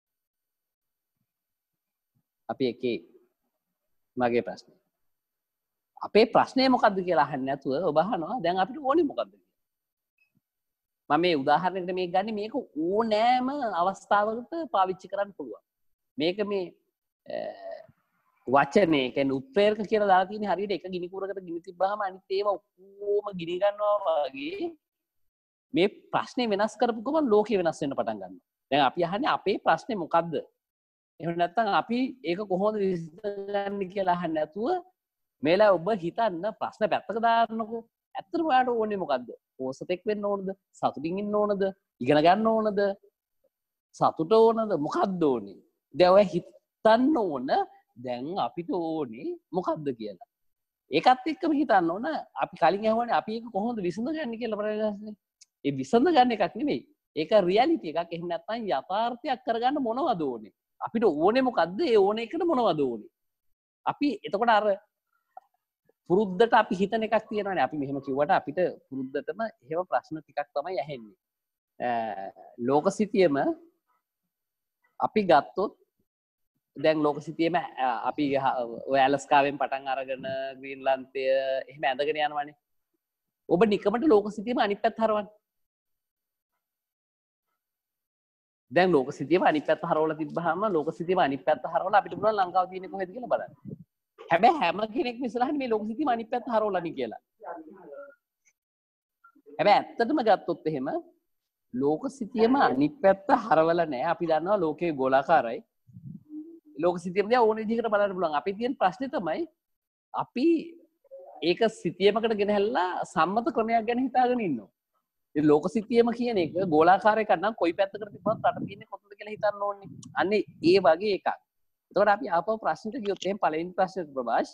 අපි එකේ මගේ ප්‍රශ්නේ. අපේ ප්‍රශ්නේ මොකද්ද කියලා අහන්නේ නැතුව ඔබ අහනවා දැන් අපිට ඕනේ මොකද්ද කියලා. මම මේ උදාහරණයකට මේක ගන්නේ මේක ඕනෑම අවස්ථාවකට පාවිච්චි කරන්න පුළුවන්. මේක මේ වචනේ කියන්නේ උත්ප්‍රේරක කියලා දාලා තියෙන හරියට එක ගිනි කුරකට ගිනි තිබ්බහම අනිත් ඒවා ඔක්කොම ගිනි ගන්නවා වගේ මේ ප්‍රශ්නේ වෙනස් කරපු ගමන් ලෝකෙ වෙනස් වෙන්න පටන් ගන්නවා. දැන් අපි අහන්නේ අපේ ප්‍රශ්නේ මොකද්ද? එහෙම නැත්නම් අපි ඒක කොහොමද විසඳගන්නේ කියලා අහන්න නැතුව මේලා ඔබ හිතන්න ප්‍රශ්න පැත්තක දාන්නකෝ. ඇත්තටම ඔයාලට ඕනේ මොකද්ද? පෝසතෙක් වෙන්න ඕනද? සතුටින් ඉන්න ඕනද? ඉගෙන ගන්න ඕනද? සතුට ඕනද? මොකද්ද ඕනේ? දැන් ඔය හිතන්න ඕන දැන් අපිට ඕනේ මොකද්ද කියලා. ඒකත් එක්කම හිතන්න ඕන අපි කලින් අහුවානේ අපි ඒක කොහොමද විසඳගන්නේ කියලා ප්‍රශ්නේ. ඒ විසඳ ගන්න එකක් නෙමෙයි. ඒක රියැලිටි එකක්. එහෙම නැත්නම් යථාර්ථයක් කරගන්න මොනවද ඕනේ? අපිට ඕනේ මොකද්ද? ඒ ඕන එකට මොනවද ඕනේ? අපි එතකොට අර පුරුද්දට අපි හිතන එකක් තියෙනවානේ. අපි මෙහෙම කිව්වට අපිට පුරුද්දටම එහෙම ප්‍රශ්න ටිකක් තමයි ඇහෙන්නේ. ලෝකසිතියම අපි ගත්තොත් දැන් ලෝකසිතියම අපි ඔය ඇලස්කාවෙන් පටන් අරගෙන ග්‍රීන්ලන්තය එහෙම ඇඳගෙන යනවානේ. ඔබ නිකමට ලෝකසිතියම අනිත් පැත්ත හරවන්න. දැන් ලෝකසිතියම අනිත් පැත්ත හරවලා තිබ්බහම ලෝකසිතියම අනිත් පැත්ත හරවලා අපිට පුළුවන් ලංකාව තියෙන්නේ කොහෙද කියලා බලන්න. හැබැයි හැම කෙනෙක්ම ඉස්සරහින් මේ ලෝකසිතියම අනිත් පැත්ත හරවලානේ කියලා. හැබැයි ඇත්තටම ගත්තොත් එහෙම ලෝකසිතියම අනිත් පැත්ත හරවලා නැහැ. අපි දන්නවා ලෝකේ ගෝලාකාරයි. ලෝකසිතියම දිහා ඕන විදිහකට බලන්න පුළුවන්. අපි තියෙන ප්‍රශ්නේ තමයි අපි ඒක සිතියමකට ගෙනහැල්ලා සම්මත ක්‍රමයක් ගැන හිතාගෙන ඉන්නවා. ඉතින් ලෝකසිතියම කියන එක ගෝලාකාර එකක් නම් කොයි පැත්තකට තිබ්බත් රට තියෙන්නේ කොතනද කියලා හිතන්න ඕනේ. අන්නේ ඒ වගේ එකක්. එතකොට අපි ආපහු ප්‍රශ්නෙට ගියොත් එහෙනම් පළවෙනි ප්‍රශ්නෙට ප්‍රභාෂ්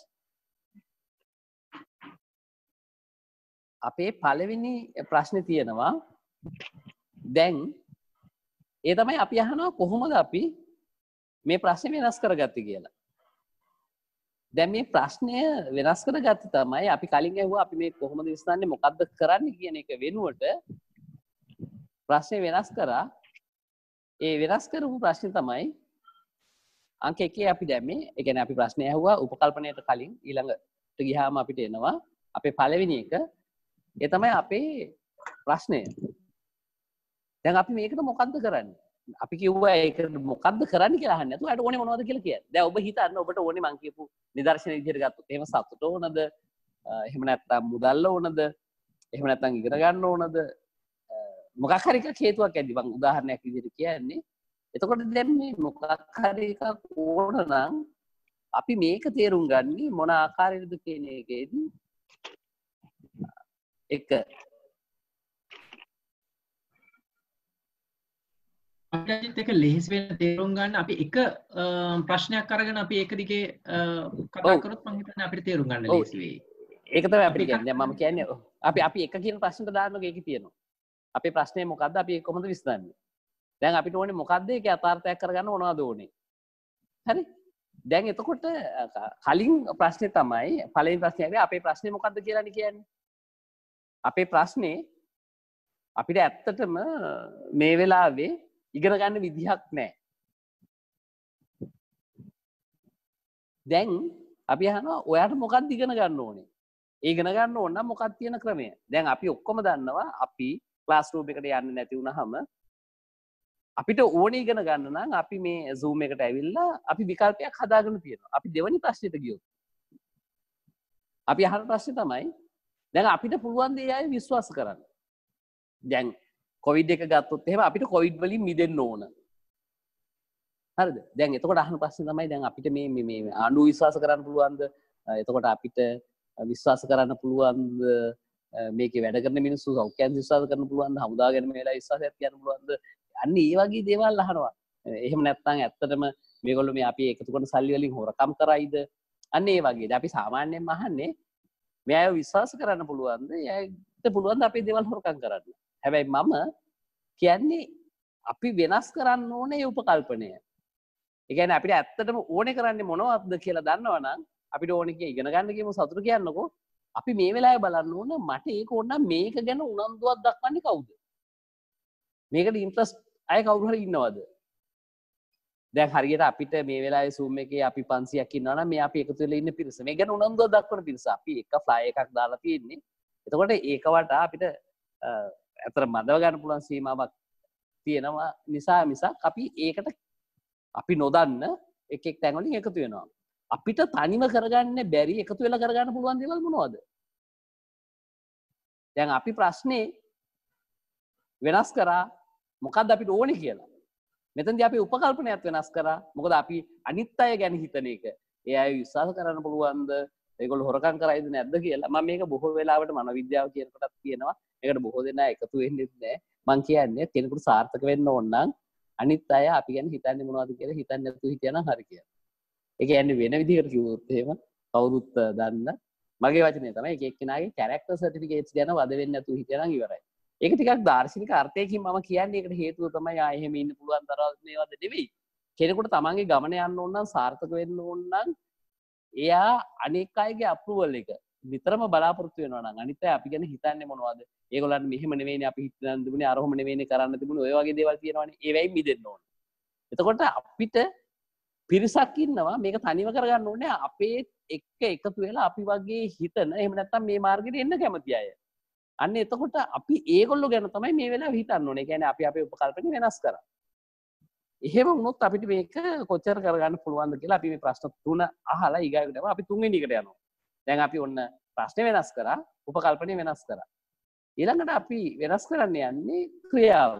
අපේ පළවෙනි ප්‍රශ්නේ තියෙනවා දැන් ඒ තමයි අපි අහනවා කොහොමද අපි මේ ප්‍රශ්නේ වෙනස් කරගත්තේ කියලා. දැන් මේ ප්‍රශ්නය වෙනස් කරගත්තේ තමයි අපි කලින් ඇහුවා අපි මේ කොහොමද විසඳන්නේ මොකද්ද කරන්නේ කියන එක වෙනුවට ප්‍රශ්නේ වෙනස් කරා. ඒ වෙනස් කරපු ප්‍රශ්නේ තමයි අංක එකේ අපි දැම්මේ. ඒ කියන්නේ අපි ප්‍රශ්නේ ඇහුවා උපකල්පනයට කලින් ඊළඟට ගියාම අපිට එනවා අපේ පළවෙනි එක. ඒ තමයි අපේ ප්‍රශ්නය. දැන් අපි මේකට මොකද්ද කරන්නේ? අපි කිව්වා ඒකට මොකද්ද කරන්න කියලා අහන්නේ නැතුව අර ඕනේ මොනවද කියලා කියන්නේ. දැන් ඔබ හිතන්න ඔබට ඕනේ මං කියපු නිදර්ශන විදිහට ගත්තොත් එහෙම සතුට ඕනද? එහෙම නැත්නම් මුදල් ඕනද? එහෙම නැත්නම් ඉගෙන ගන්න ඕනද? මොකක් හරි එකක් හේතුවක් ඇද්දි මං උදාහරණයක් විදිහට කියන්නේ. එතකොට දැන් මේ මොකක් හරි එකක් ඕන නම් අපි මේක තේරුම් ගන්නේ මොන ආකාරයකද කියන එකේදී එක අපිට එක ලෙහෙසි වෙන තේරුම් ගන්න අපි එක ප්‍රශ්නයක් අරගෙන අපි ඒක දිගේ කතා කරොත් මම හිතන්නේ අපිට තේරුම් ගන්න ලෙහෙසි වෙයි. ඒක තමයි අපිට කියන්නේ. දැන් මම කියන්නේ අපි අපි එක කියන ප්‍රශ්නට දාන්නකෝ ඒකේ තියෙනවා. අපේ ප්‍රශ්නේ මොකද්ද? අපි ඒක කොහොමද විසඳන්නේ? දැන් අපිට ඕනේ මොකද්ද? ඒකේ අතාර්ථයක් කරගන්න මොනවද ඕනේ? හරි? දැන් එතකොට කලින් ප්‍රශ්නේ තමයි පළවෙනි ප්‍රශ්නේ ආවේ අපේ ප්‍රශ්නේ මොකද්ද කියලානේ කියන්නේ. අපේ ප්‍රශ්නේ අපිට ඇත්තටම මේ වෙලාවේ ඉගෙන ගන්න විදිහක් නැහැ. දැන් අපි අහනවා ඔයාට මොකක්ද ඉගෙන ගන්න ඕනේ? ඒ ඉගෙන ගන්න ඕන නම් මොකක්ද තියෙන ක්‍රමය? දැන් අපි ඔක්කොම දන්නවා අපි ක්ලාස් රූම් එකට යන්නේ නැති වුනහම අපිට ඕනේ ඉගෙන ගන්න නම් අපි මේ Zoom එකට ඇවිල්ලා අපි විකල්පයක් හදාගෙන තියෙනවා. අපි දෙවෙනි ප්‍රශ්නෙට ගියොත් අපි අහන ප්‍රශ්නේ තමයි දැන් අපිට පුළුවන් දේ අය විශ්වාස කරන්න. දැන් කොවිඩ් එක ගත්තොත් එහෙම අපිට කොවිඩ් වලින් මිදෙන්න ඕන. හරිද? දැන් එතකොට අහන ප්‍රශ්නේ තමයි දැන් අපිට මේ මේ ආණ්ඩුව විශ්වාස කරන්න පුළුවන්ද? එතකොට අපිට විශ්වාස කරන්න පුළුවන්ද මේකේ වැඩ කරන මිනිස්සු සෞඛ්‍යයන් විශ්වාස කරන්න පුළුවන්ද? හමුදාව ගැන මේලා විශ්වාසයක් තියන්න පුළුවන්ද? අන්න ඒ වගේ දේවල් අහනවා. එහෙම නැත්නම් ඇත්තටම මේගොල්ලෝ මේ අපි එකතු කරන සල්ලි වලින් හොරකම් කරයිද? අන්න ඒ වගේ. දැන් අපි සාමාන්‍යයෙන් අහන්නේ මේ අය විශ්වාස කරන්න පුළුවන්ද? එයාට පුළුවන්ද අපේ දේවල් හොරකම් කරන්න? හැබැයි මම කියන්නේ අපි වෙනස් කරන්න ඕනේ ඒ උපකල්පනය. ඒ කියන්නේ අපිට ඇත්තටම ඕනේ කරන්නේ මොනවද කියලා දන්නවනම් අපිට ඕනේ කිය ඉගෙන ගන්න කියමු සතුට කියන්නකෝ. අපි මේ වෙලාවේ බලන්න ඕන මට ඒක ඕන නම් මේක ගැන උනන්දුවක් දක්වන්නේ කවුද? මේකට ඉන්ට්‍රස්ට් අය කවුරු හරි ඉන්නවද? දැන් හරියට අපිට මේ වෙලාවේ Zoom එකේ අපි පන්සියක් ඉන්නවා නම් මේ අපි එකතු වෙලා ඉන්න පිරිස. මේ ගැන උනන්දුවක් දක්වන පිරිස. අපි එක ෆ්ලයි එකක් දාලා තියෙන්නේ. එතකොට ඒක වටා අපිට අතර මදව ගන්න පුළුවන් සීමාවක් තියෙනවා නිසා මිසක් අපි ඒකට අපි නොදන්න එක් එක් තැන් වලින් එකතු වෙනවා. අපිට තනිව කරගන්න බැරි එකතු වෙලා කරගන්න පුළුවන් දේවල් මොනවද? දැන් අපි ප්‍රශ්නේ වෙනස් කරා මොකද්ද අපිට ඕනේ කියලා. මෙතනදී අපි උපකල්පනයත් වෙනස් කරා. මොකද අපි අනිත් අය ගැන හිතන එක. ඒ අය විශ්වාස කරන්න පුළුවන්ද? ඒගොල්ලෝ හොරකම් කරයිද නැද්ද කියලා. මම මේක බොහෝ වෙලාවට මනෝවිද්‍යාව කියන කොටත් කියනවා. ඒකට බොහෝ දෙනා එකතු වෙන්නේ නැහැ. මං කියන්නේ කෙනෙකුට සාර්ථක වෙන්න ඕන නම් අනිත් අය අපි ගැන හිතන්නේ මොනවද කියලා හිතන්නේ නැතුව හිටියනම් හරි කියලා. ඒ කියන්නේ වෙන විදිහකට කිව්වොත් එහෙම කවුරුත් දන්න මගේ වචනේ තමයි එක එක්කෙනාගේ කැරක්ටර් සර්ටිෆිකේට්ස් ගැන වද වෙන්නේ නැතුව හිටියනම් ඉවරයි. ඒක ටිකක් දාර්ශනික අර්ථයකින් මම කියන්නේ ඒකට හේතුව තමයි ආ එහෙම ඉන්න පුළුවන් තරම් මේවද නෙවෙයි. කෙනෙකුට තමන්ගේ ගමන යන්න ඕන නම් සාර්ථක වෙන්න ඕන නම් එයා අනෙක් අයගේ අප්‍රූවල් එක නිතරම බලාපොරොත්තු වෙනවා නම් අනිත් අය අපි ගැන හිතන්නේ මොනවද? ඒගොල්ලන්ට මෙහෙම නෙවෙයිනේ අපි හිතන්න තිබුණේ අරහොම නෙවෙයිනේ කරන්න තිබුණේ ඔය වගේ දේවල් තියෙනවනේ. ඒවයින් මිදෙන්න ඕන. එතකොට අපිට පිරිසක් ඉන්නවා මේක තනිව කරගන්න ඕනේ අපේ එක්ක එකතු වෙලා අපි වගේ හිතන එහෙම නැත්නම් මේ මාර්ගෙට එන්න කැමති අය. අන්න එතකොට අපි ඒගොල්ලෝ ගැන තමයි මේ වෙලාවේ හිතන්න ඕනේ. ඒ කියන්නේ අපි අපේ උපකල්පන වෙනස් කරා. එහෙම වුණොත් අපිට මේක කොච්චර කරගන්න පුළුවන්ද කියලා අපි මේ ප්‍රශ්න තුන අහලා ඊගාවට යනවා. අපි තුන්වෙනි එකට යනවා. දැන් අපි ඔන්න ප්‍රශ්නේ වෙනස් කරා, උපකල්පනය වෙනස් කරා. ඊළඟට අපි වෙනස් කරන්න යන්නේ ක්‍රියාව.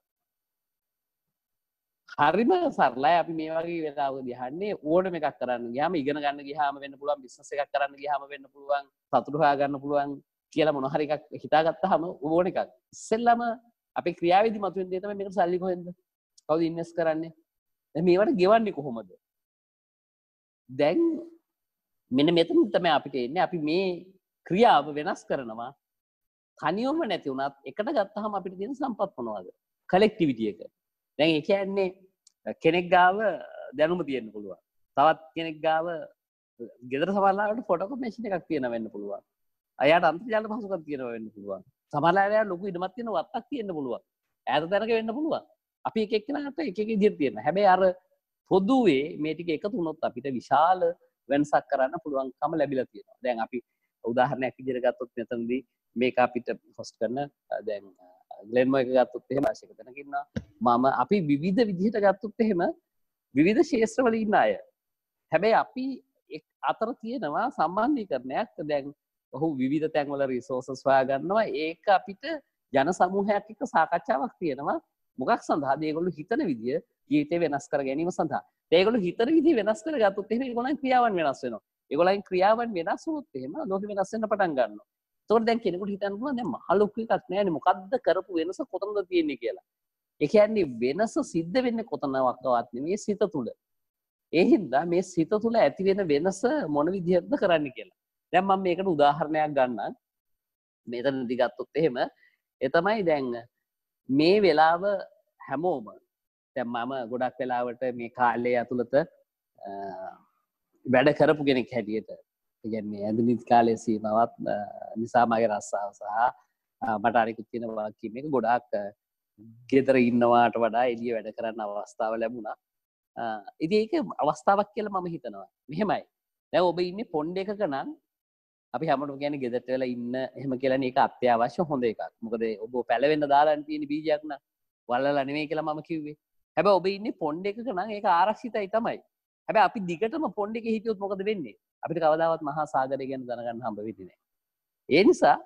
හරිම සරලයි අපි මේ වගේ වෙලාවකදී අහන්නේ ඕනම එකක් කරන්න ගියාම ඉගෙන ගන්න ගියාම වෙන්න පුළුවන්, බිස්නස් එකක් කරන්න ගියාම වෙන්න පුළුවන්, සතුට හොයා ගන්න පුළුවන් කියලා මොන හරි එකක් හිතාගත්තාම ඕන එකක්. ඉස්සෙල්ලාම අපේ ක්‍රියාවේදී මතුවෙන දේ තමයි මේකට සල්ලි කොහෙන්ද? කවුද ඉන්වෙස්ට් කරන්නේ? දැන් මේවට ගෙවන්නේ කොහොමද? දැන් මෙන්න මෙතන තමයි අපිට එන්නේ අපි මේ ක්‍රියාව වෙනස් කරනවා. තනියම නැති වුණත් එකට ගත්තාම අපිට තියෙන සම්පත් මොනවද? කලෙක්ටිවිටි එක. දැන් ඒ කියන්නේ කෙනෙක් ගාව දැනුම තියෙන්න පුළුවන්. තවත් කෙනෙක් ගාව ගෙදර සමහරවිට ෆොටෝකොපි මැෂින් එකක් තියෙන වෙන්න පුළුවන්. අයාට අන්තර්ජාල පහසුකම් තියෙනවා වෙන්න පුළුවන්. සමහර අය ලොකු ඉඩමක් තියෙන වත්තක් තියෙන්න පුළුවන්. ඈත තැනක වෙන්න පුළුවන්. අපි එක එක්කෙනාට එක එක විදිහට තියෙනවා. හැබැයි අර පොදුවේ මේ ටික එකතු වුණොත් අපිට විශාල වෙනසක් කරන්න පුළුවන්කම ලැබිලා තියෙනවා. දැන් අපි උදාහරණයක් විදිහට ගත්තොත් මෙතනදී මේක අපිට හොස්ට් කරන දැන් ග්ලෙන්මෝ එක ගත්තොත් එහෙම ආශික තැනක ඉන්නවා. මම අපි විවිධ විදිහට ගත්තොත් එහෙම විවිධ ශේෂ්ත්‍රවල ඉන්න අය. හැබැයි අපි අතර තියෙනවා සම්බන්ධීකරණයක්. දැන් ඔහු විවිධ තැන්වල රිසෝසස් හොයා ගන්නවා. ඒක අපිට ජන සමූහයක් එක්ක සාකච්ඡාවක් තියෙනවා. මොකක් සඳහාද? ඒගොල්ලෝ හිතන විදිය ජීවිතේ වෙනස් කර ගැනීම සඳහා. ඒගොල්ලෝ හිතන විදිය වෙනස් කරගත්තොත් එහෙම ඒගොල්ලන් ක්‍රියාවන් වෙනස් වෙනවා. ඒගොල්ලන් ක්‍රියාවන් වෙනස් වුණොත් එහෙම ලෝකෙ වෙනස් වෙන්න පටන් ගන්නවා. ඒතකොට දැන් කෙනෙකුට හිතන්න පුළුවන් දැන් මහ ලොකු එකක් නෑනේ මොකද්ද කරපු වෙනස කොතනද තියෙන්නේ කියලා. ඒ කියන්නේ වෙනස සිද්ධ වෙන්නේ කොතනවත් නෙමෙයි සිත තුළ. ඒ හින්දා මේ සිත තුළ ඇති වෙන වෙනස මොන විදිහටද කරන්න කියලා. දැන් මම මේකට උදාහරණයක් ගන්නම්. මෙතනදී ගත්තොත් එහෙම ඒ තමයි දැන් මේ වෙලාව හැමෝම දැන් මම ගොඩක් වෙලාවට මේ කාලය ඇතුළත වැඩ කරපු කෙනෙක් හැටියට ඒ කියන්නේ ඇඳුනිත් කාලයේ සීමාවත් නිසා මගේ රස්සාව සහ මට අනිකුත් තියෙන වාක්‍ය මේක ගොඩාක් ගෙදර ඉන්නවාට වඩා එළිය වැඩ කරන්න අවස්ථාව ලැබුණා. ඉතින් ඒක අවස්ථාවක් කියලා මම හිතනවා. මෙහෙමයි. දැන් ඔබ ඉන්නේ පොණ්ඩ එකක නම් අපි හැමෝටම කියන්නේ ගෙදරට වෙලා ඉන්න එහෙම කියලානේ ඒක අත්‍යවශ්‍ය හොඳ එකක්. මොකද ඔබ පැලවෙන්න දාලා තියෙන බීජයක් න ะ වලලා නෙමෙයි කියලා මම කිව්වේ. හැබැයි ඔබ ඉන්නේ පොණ්ඩ එකක නම් ඒක ආරක්ෂිතයි තමයි. හැබැයි අපි දිගටම පොණ්ඩ එකේ හිටියොත් මොකද වෙන්නේ? අපිට කවදාවත් මහා සාගරය ගැන දැනගන්න හම්බ වෙන්නේ නැහැ. ඒ නිසා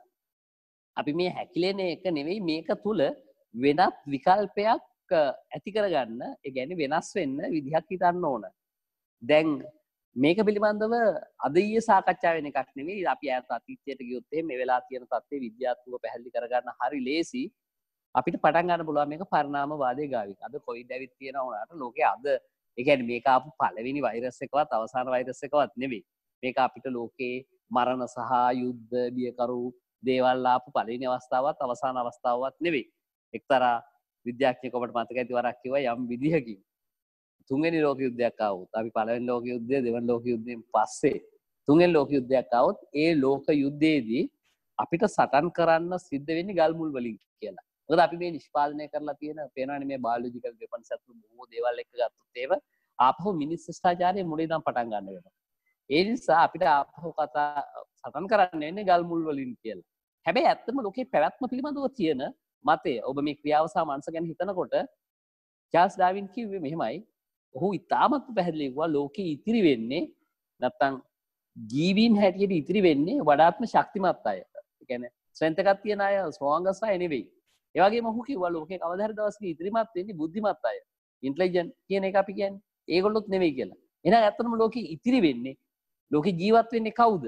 අපි මේ හැකිලෙන එක නෙවෙයි මේක තුල වෙනත් විකල්පයක් ඇති කරගන්න, ඒ කියන්නේ වෙනස් වෙන්න විදිහක් හිතන්න ඕන. දැන් මේක පිළිබඳව අද ඊයේ සාකච්ඡා වෙන එකක් නෙවෙයි. අපි ඈත අතීතයට ගියොත් එහෙම මේ වෙලාව තියෙන තත්ත්වය විද්‍යාත්මකව පැහැදිලි කරගන්න හරි ලේසි. අපිට පටන් ගන්න පුළුවන් මේක පරිණාමවාදී ගාවික. අද කොවිඩ් ඇවිත් තියෙනවා උනාට ලෝකයේ අද ඒ කියන්නේ මේක ආපු පළවෙනි වෛරස් එකවත් අවසාන වෛරස් එකවත් නෙවෙයි. මේක අපිට ලෝකේ මරණ සහ යුද්ධ බියකරු දේවල් ආපු පළවෙනි අවස්ථාවත් අවසාන අවස්ථාවත් නෙවෙයි. එක්තරා විද්‍යාඥයෙක් ඔබට මතක ඇති වරක් කිව්වා යම් විදිහකින් තුන්වෙනි ලෝක යුද්ධයක් ආවොත් අපි පළවෙනි ලෝක යුද්ධය දෙවන ලෝක යුද්ධයෙන් පස්සේ තුන්වෙනි ලෝක යුද්ධයක් ආවොත් ඒ ලෝක යුද්ධයේදී අපිට සටන් කරන්න සිද්ධ වෙන්නේ ගල් මුල් වලින් කියලා. මොකද අපි මේ නිෂ්පාදනය කරලා තියෙන පේනවනේ මේ බයොලොජිකල් වෙපන්ස් අතුරු බොහෝ දේවල් එක්ක ගත්තොත් ඒව ආපහු මිනිස් ශිෂ්ටාචාරයේ මුලින් ඉඳන් පටන් ගන්න වෙනවා. ඒ නිසා අපිට ආපහු කතා සටන් කරන්න වෙන්නේ ගල් මුල් වලින් කියලා. හැබැයි ඇත්තම ලෝකේ පැවැත්ම පිළිබඳව තියෙන මතය ඔබ මේ ක්‍රියාව සහ මනස ගැන හිතනකොට චාල්ස් ඩාවින් කිව්වේ මෙහෙමයි. ඔහු ඉතාමත් පැහැදිලි කිව්වා ලෝකෙ ඉතිරි වෙන්නේ නැත්තම් ජීවීන් හැටියට ඉතිරි වෙන්නේ වඩාත්ම ශක්තිමත් අය. ඒ කියන්නේ ස්ට්‍රෙන්ත් එකක් තියෙන අය ස්ට්‍රෝංගස්ට් අය නෙවෙයි. ඒ වගේම ඔහු කිව්වා ලෝකේ කවදා හරි දවසක ඉතිරිමත් වෙන්නේ බුද්ධිමත් අය. ඉන්ටෙලිජන්ට් කියන එක අපි කියන්නේ. ඒගොල්ලොත් නෙවෙයි කියලා. එහෙනම් ඇත්තටම ලෝකෙ ඉතිරි වෙන්නේ ලෝකෙ ජීවත් වෙන්නේ කවුද?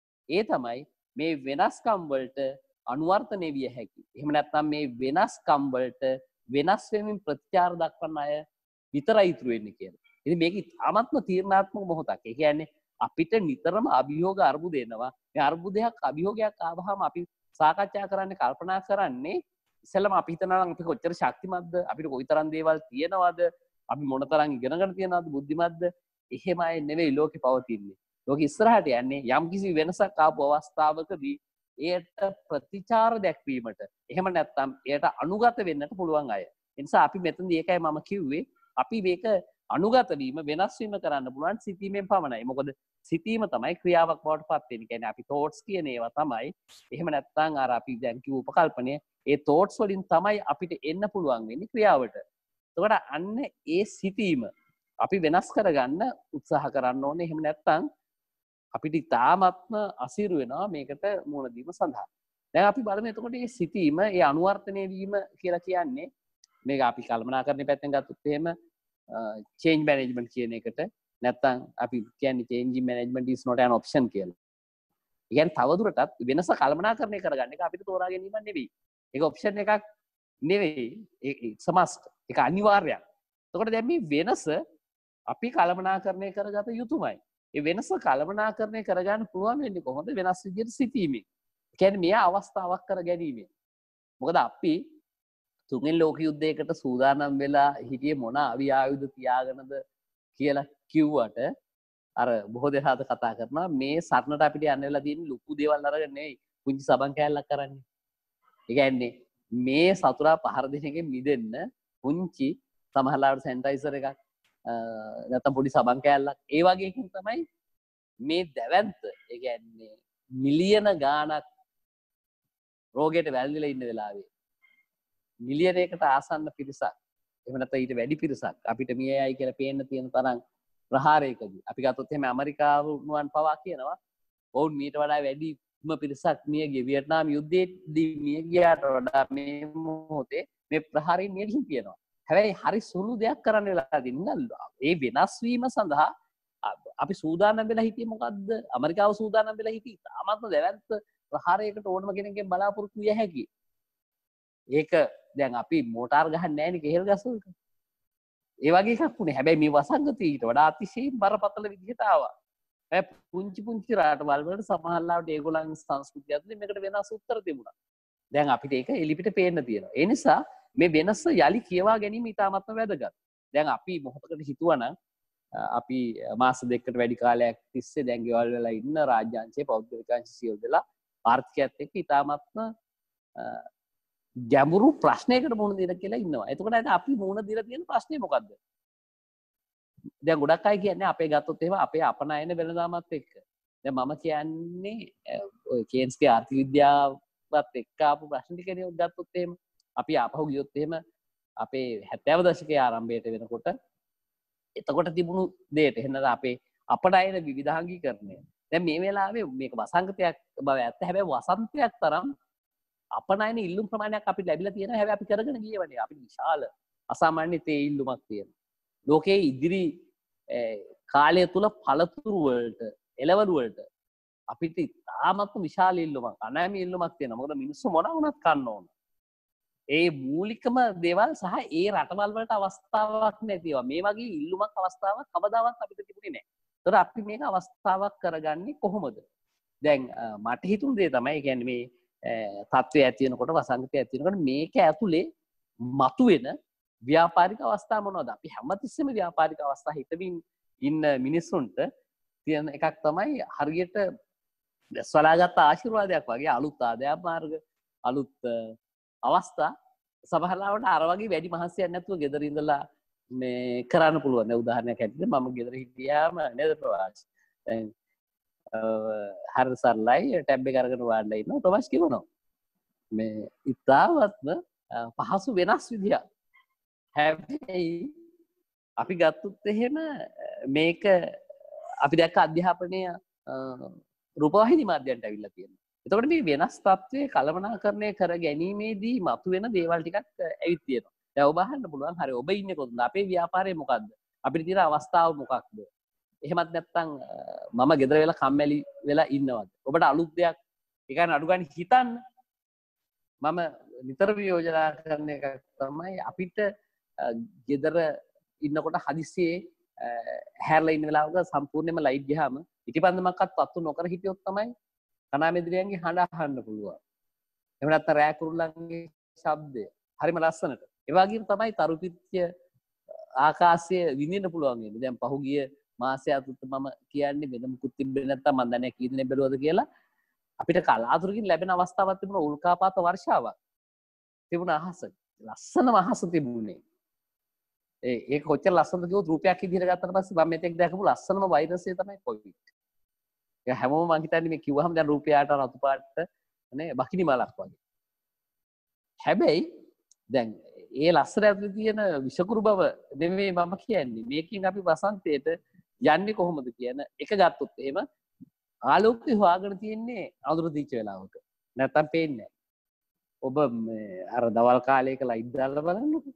ඒ තමයි මේ වෙනස්කම් වලට අනුවර්තනය විය හැකි. එහෙම නැත්නම් මේ වෙනස්කම් වලට වෙනස් වෙමින් ප්‍රතිචාර දක්වන අය විතරයි ඉතුරු වෙන්නේ කියලා. ඉතින් මේක ඉතාමත්ම තීරණාත්මක මොහොතක්. ඒ කියන්නේ අපිට නිතරම අභියෝග අර්බුද එනවා. මේ අර්බුදයක් අභියෝගයක් ආවහම අපි සාකච්ඡා කරන්නේ කල්පනා කරන්නේ ඉස්සෙල්ලාම අපි හිතනවා නම් අපි කොච්චර ශක්තිමත්ද, අපිට කොයිතරම් දේවල් තියෙනවද, අපි මොනතරම් ඉගෙනගෙන තියෙනවද, බුද්ධිමත්ද? එහෙම අය නෙවෙයි ලෝකේ පවතින්නේ. ලෝකෙ ඉස්සරහට යන්නේ යම්කිසි වෙනසක් ආපු අවස්ථාවකදී එයට ප්‍රතිචාර දැක්වීමට, එහෙම නැත්නම් එයට අනුගත වෙන්නට පුළුවන් අය. ඒ නිසා අපි මෙතනදී ඒකයි මම කිව්වේ අපි මේක අනුගත වීම වෙනස් වීම කරන්න පුළුවන් සිතීමෙන් පමණයි. මොකද සිතීම තමයි ක්‍රියාවක් බවට පත් වෙන්නේ. කියන්නේ අපි thoughts කියන ඒවා තමයි. එහෙම නැත්නම් අර අපි දැන් කිව්ව උපකල්පනය ඒ thoughts වලින් තමයි අපිට එන්න පුළුවන් වෙන්නේ ක්‍රියාවට. එතකොට අන්න ඒ සිතීම අපි වෙනස් කරගන්න උත්සාහ කරන්න ඕනේ. එහෙම නැත්නම් අපිට ඉතාමත්ම අසීරු වෙනවා මේකට මුහුණ දීම සඳහා. දැන් අපි බලමු එතකොට මේ සිතීම, ඒ අනුවර්තනය වීම කියලා කියන්නේ මේක අපි කල්පනාකරණයේ පැත්තෙන් ගත්තොත් එහෙම change management කියන එකට නැත්නම් අපි කියන්නේ changing management is not an option කියලා. ඒ කියන්නේ තවදුරටත් වෙනස කල්පනාකරණය කරගන්න එක අපිට තෝරා ගැනීමක් නෙවෙයි. ඒක option එකක් නෙවෙයි. ඒක සමස්ත. ඒක අනිවාර්යයක්. එතකොට දැන් මේ වෙනස අපි කල්පනාකරණය කරගත යුතුමයි. ඒ වෙනස කල්පනාකරණය කරගන්න පුළුවන් වෙන්නේ කොහොමද? වෙනස් විදිහට සිතීමෙන්. ඒ කියන්නේ මෙය අවස්ථාවක් කර ගැනීමෙන්. මොකද අපි තුන්වෙනි ලෝක යුද්ධයකට සූදානම් වෙලා හිටියේ මොන අවි ආයුධ තියාගෙනද කියලා කිව්වට අර බොහෝ දෙනාද කතා කරනවා මේ සරණට අපිට යන්න වෙලා තියෙන ලොකු දේවල් අරගෙන නෙවෙයි පුංචි සබන් කෑල්ලක් කරන්නේ. ඒ කියන්නේ මේ සතුරා පහර දෙන එකෙන් මිදෙන්න පුංචි සමහරවිට සැනිටයිසර් එකක් නැත්නම් පොඩි සබන් කෑල්ලක් ඒ වගේ එකකින් තමයි මේ දැවැන්ත ඒ කියන්නේ මිලියන ගාණක් රෝගයට වැළඳිලා ඉන්න වෙලාවේ මිලියනයකට ආසන්න පිරිසක් එහෙම නැත්නම් ඊට වැඩි පිරිසක් අපිට මියයි කියලා පේන්න තියෙන තරම් ප්‍රහාරයකදී අපි ගත්තොත් එහෙම ඇමරිකානුවන් පවා කියනවා ඔවුන් මීට වඩා වැඩිම පිරිසක් මිය ගිය වියට්නාම් යුද්ධයේදී මිය ගියාට වඩා මේ මොහොතේ මේ ප්‍රහාරයෙන් මිය ගිහින් කියනවා. හැබැයි හරි සුළු දෙයක් කරන්න වෙලා තියෙනවා. ඒ වෙනස් වීම සඳහා අපි සූදානම් වෙලා හිටියේ මොකද්ද? ඇමරිකාව සූදානම් වෙලා හිටියේ තාමත්ම දැවැන්ත ප්‍රහාරයකට ඕනම කෙනෙක්ගෙන් බලාපොරොත්තු විය හැකියි. ඒක දැන් අපි මෝටාර් ගහන්නේ නැහැ නේ කෙහෙල් ගස්වලට. ඒ වගේ එකක් වුණේ. හැබැයි මේ වසංගතය ඊට වඩා අතිශයින් බරපතල විදිහට ආවා. ඒ පුංචි පුංචි රටවල් වලට සමහරවිට ඒගොල්ලන්ගේ සංස්කෘතිය ඇතුලේ මේකට වෙනස් උත්තර තිබුණා. දැන් අපිට ඒක එලිපිට පේන්න තියෙනවා. ඒ නිසා මේ වෙනස යලි කියවා ගැනීම ඉතාමත්ම වැදගත්. දැන් අපි මොහොතකට හිතුවනම් අපි මාස දෙකකට වැඩි කාලයක් තිස්සේ දැන් ගෙවල් වෙලා ඉන්න රාජ්‍යාංශයේ පෞද්ගලික අංශ සියලු දෙලා ආර්ථිකයත් එක්ක ඉතාමත්ම ගැඹුරු ප්‍රශ්නයකට මුහුණ දෙන්න කියලා ඉන්නවා. එතකොට අද අපි මුහුණ දීලා තියෙන ප්‍රශ්නේ මොකද්ද? දැන් ගොඩක් අය කියන්නේ අපේ ගත්තොත් එහෙම අපේ අපනයන වෙළඳාමත් එක්ක. දැන් මම කියන්නේ ඔය කේන්ස්ගේ ආර්ථික විද්‍යාවත් එක්ක ආපු ප්‍රශ්න ටික නේ ගත්තොත් එහෙම අපි ආපහු ගියොත් එහෙම අපේ හැත්තෑව දශකයේ ආරම්භයට වෙනකොට එතකොට තිබුණු දෙයට එහෙනම් අපේ අපනයන විවිධාංගීකරණය. දැන් මේ වෙලාවේ මේක වසංගතයක් බව ඇත්ත. හැබැයි වසන්තයක් තරම් අපනයන ඉල්ලුම් ප්‍රමාණයක් අපිට ලැබිලා තියෙනවා. හැබැයි අපි කරගෙන ගියවනේ. අපිට විශාල අසාමාන්‍ය තේ ඉල්ලුමක් තියෙනවා. ලෝකයේ ඉදිරි කාලය තුල පළතුරු වලට එළවලු වලට අපිට තාමත් විශාල ඉල්ලුමක් අනෑම ඉල්ලුමක් තියෙනවා. මොකද මිනිස්සු මොන වුණත් කන්න ඕන. ඒ මූලිකම දේවල් සහ ඒ රටවල් වලට අවස්ථාවක් නැතිවා. මේ වගේ ඉල්ලුමක් අවස්ථාවක් කවදාවත් අපිට තිබුණේ නැහැ. ඒතර අපි මේක අවස්ථාවක් කරගන්නේ කොහොමද? දැන් මට හිතුණු දේ තමයි කියන්නේ මේ තත්ත්වය ඇති වෙනකොට වසංගතය ඇති වෙනකොට මේක ඇතුලේ මතුවෙන ව්‍යාපාරික අවස්ථා මොනවද? අපි හැමතිස්සෙම ව්‍යාපාරික අවස්ථා හිතමින් ඉන්න මිනිස්සුන්ට තියෙන එකක් තමයි හරියට ස්වලාගත් ආශිර්වාදයක් වගේ අලුත් ආදායම් මාර්ග අලුත් අවස්ථා සමහරවිට අර වගේ වැඩි මහන්සියක් නැතුව ගෙදර ඉඳලා මේ කරන්න පුළුවන්. දැන් උදාහරණයක් ඇටියට මම ගෙදර හිටියාම නේද ප්‍රවාස්. දැන් හරි සරලයි ටැබ් එක අරගෙන වාඩිලා ඉන්නවා ප්‍රවාස් කියනවා. මේ ඉතාවත්ම පහසු වෙනස් විදියක්. හැබැයි අපි ගත්තොත් එහෙම මේක අපි දැක්ක අධ්‍යාපනය රූපවාහිනී මාධ්‍යයන්ට ඇවිල්ලා තියෙනවා. එතකොට මේ වෙනස් තත්ත්වයේ කළමනාකරණය කර ගැනීමේදී මතුවෙන දේවල් ටිකක් ඇවිත් තියෙනවා. දැන් ඔබ අහන්න පුළුවන් හරි ඔබ ඉන්නේ කොතනද? අපේ ව්‍යාපාරය මොකද්ද? අපිට තියෙන අවස්ථාව මොකක්ද? එහෙමත් නැත්නම් මම ගෙදර වෙලා කම්මැලි වෙලා ඉන්නවද? ඔබට අලුත් දෙයක් ඒ කියන්නේ අඩු ගන්න හිතන්න. මම නිතරම යෝජනා කරන එක තමයි අපිට ගෙදර ඉන්නකොට හදිස්සියේ හැරලා ඉන්න වෙලාවක සම්පූර්ණයෙන්ම ලයිට් ගියාම ඉටිපන්දමක්වත් පත්තු නොකර හිටියොත් තමයි කණාමැදිරියන්ගේ හඬ අහන්න පුළුවන්. එහෙම නැත්නම් රෑ කුරුල්ලන්ගේ ශබ්දය හරිම ලස්සනට. ඒ වගේම තමයි තරුපිච්ච ආකාශය විඳින්න පුළුවන් වෙන්නේ. දැන් පහුගිය මාසය අතුත් මම කියන්නේ වෙන මුකුත් තිබෙන්නේ නැත්නම් මම දන්නේ කී දිනේ බැලුවද කියලා. අපිට කලාතුරකින් ලැබෙන අවස්ථාවක් තිබුණා උල්කාපාත වර්ෂාවක්. තිබුණා අහස. ලස්සනම අහස තිබුණේ. ඒ ඒක කොච්චර ලස්සනද කිව්වොත් රුපියක් විදිහට ගත්තට පස්සේ මම මෙතෙක් දැකපු ලස්සනම වෛරසය තමයි කොවිඩ්. ඒක හැමෝම මං හිතන්නේ මේ කිව්වහම දැන් රුපියාට රතු පාට නේ බකිනි මලක් වගේ. හැබැයි දැන් ඒ ලස්සන ඇතුලේ තියෙන විෂකුරු බව නෙමෙයි මම කියන්නේ. මේකෙන් අපි වසන්තයට යන්නේ කොහොමද කියන එක ගත්තොත් එහෙම ආලෝකය හොයාගෙන තියෙන්නේ අඳුර දීච්ච වෙලාවක. නැත්තම් පේන්නේ නැහැ. ඔබ අර දවල් කාලයක ලයිට් දාලා බලන්නකෝ.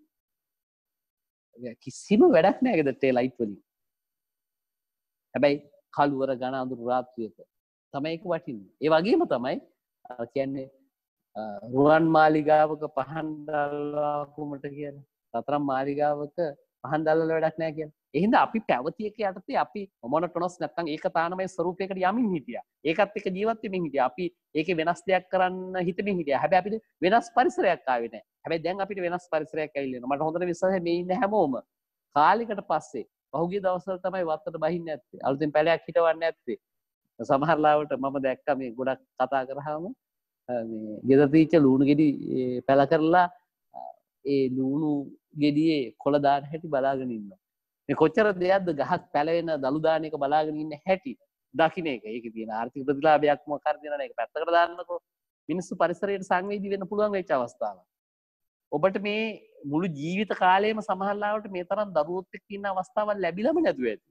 කිසිම වැඩක් නැහැ ගෙදරට ඒ ලයිට් වලින්. හැබැයි කළුවර ඝන අඳුරු රාත්‍රියක තමයි ඒක වටින්නේ. ඒ වගේම තමයි කියන්නේ රුවන් මාලිගාවක පහන් දැල්ලා කුමට කියන රතරම් මාලිගාවක පහන් දැල්වල වැඩක් නැහැ කියන්නේ. ඒ හින්දා අපි පැවතියක යටතේ අපි මොනොටොනස් නැත්තම් ඒකතානමය ස්වරූපයකට යමින් හිටියා. ඒකත් එක්ක ජීවත් වෙමින් හිටියා. අපි ඒකේ වෙනස් දෙයක් කරන්න හිතමින් හිටියා. හැබැයි අපිට වෙනස් පරිසරයක් ආවේ නැහැ. හැබැයි දැන් අපිට වෙනස් පරිසරයක් ඇවිල්ලා එනවා. මට හොඳට විශ්වාසයි මේ ඉන්න හැමෝම කාලයකට පස්සේ පහුගිය දවස්වල තමයි වත්තට බහින්නේ නැත්තේ. අලුතෙන් පැලයක් හිටවන්නේ නැත්තේ. සමහර ලාවට මම දැක්කා මේ ගොඩක් කතා කරාම මේ ගෙදර තීච්ච ලුණු ගෙඩි පැල කරලා ඒ ලුණු ගෙඩියේ කොළ දාන හැටි බලාගෙන ඉන්නවා. මේ කොච්චර දෙයක්ද ගහක් පැලවෙන දළු දාන එක බලාගෙන ඉන්න හැටි දකින්න එක. ඒකේ තියෙන ආර්ථික ප්‍රතිලාභයක් මොකක් හරි දෙනවා නේ. ඒක පැත්තකට දාන්නකෝ. මිනිස්සු පරිසරයට සංවේදී වෙන්න පුළුවන් වෙච්ච අවස්ථාවක්. ඔබට මේ මුළු ජීවිත කාලයේම සමහර ලාවට මේ තරම් දරුවොත් එක්ක ඉන්න අවස්ථාවක් ලැබිලාම නැතුව ඇති.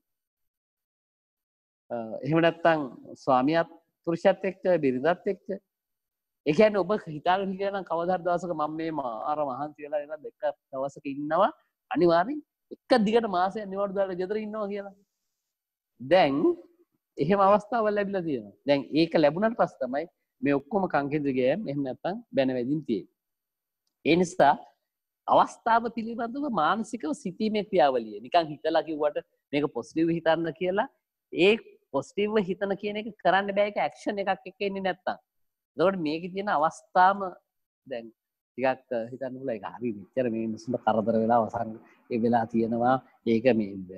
එහෙම නැත්නම් ස්වාමියාත් පුරුෂයත් එක්ක බිරිඳත් එක්ක ඒ කියන්නේ ඔබ හිතාගෙන හිටියා නම් කවදා හරි දවසක මම මේ මාර මහන්සි වෙලා එන දෙක දවසක ඉන්නවා අනිවාර්යෙන් එක දිගට මාසයක් නිවාඩු දාලා ගෙදර ඉන්නවා කියලා. දැන් එහෙම අවස්ථාවක් ලැබිලා තියෙනවා. දැන් ඒක ලැබුණාට පස්සේ තමයි මේ ඔක්කොම කංකෙද ගෑම් එහෙම නැත්නම් බැන වැදින් තියෙන්නේ. ඒ නිසා අවස්ථාව පිළිබඳව මානසිකව සිතීමේ ක්‍රියාවලිය නිකන් හිතලා කිව්වට මේක පොසිටිව් හිතන්න කියලා ඒ පොසිටිව්ව හිතන කියන එක කරන්න බෑ. ඒක ඇක්ෂන් එකක් එක්ක එන්නේ නැත්තම්. එතකොට මේකේ තියෙන අවස්ථාම දැන් ටිකක් හිතන්න පුළුවන්. ඒක හරි මෙච්චර මේ මිනිස්සුන්ට කරදර වෙලා අවසන් ඒ වෙලා තියෙනවා. ඒක මේ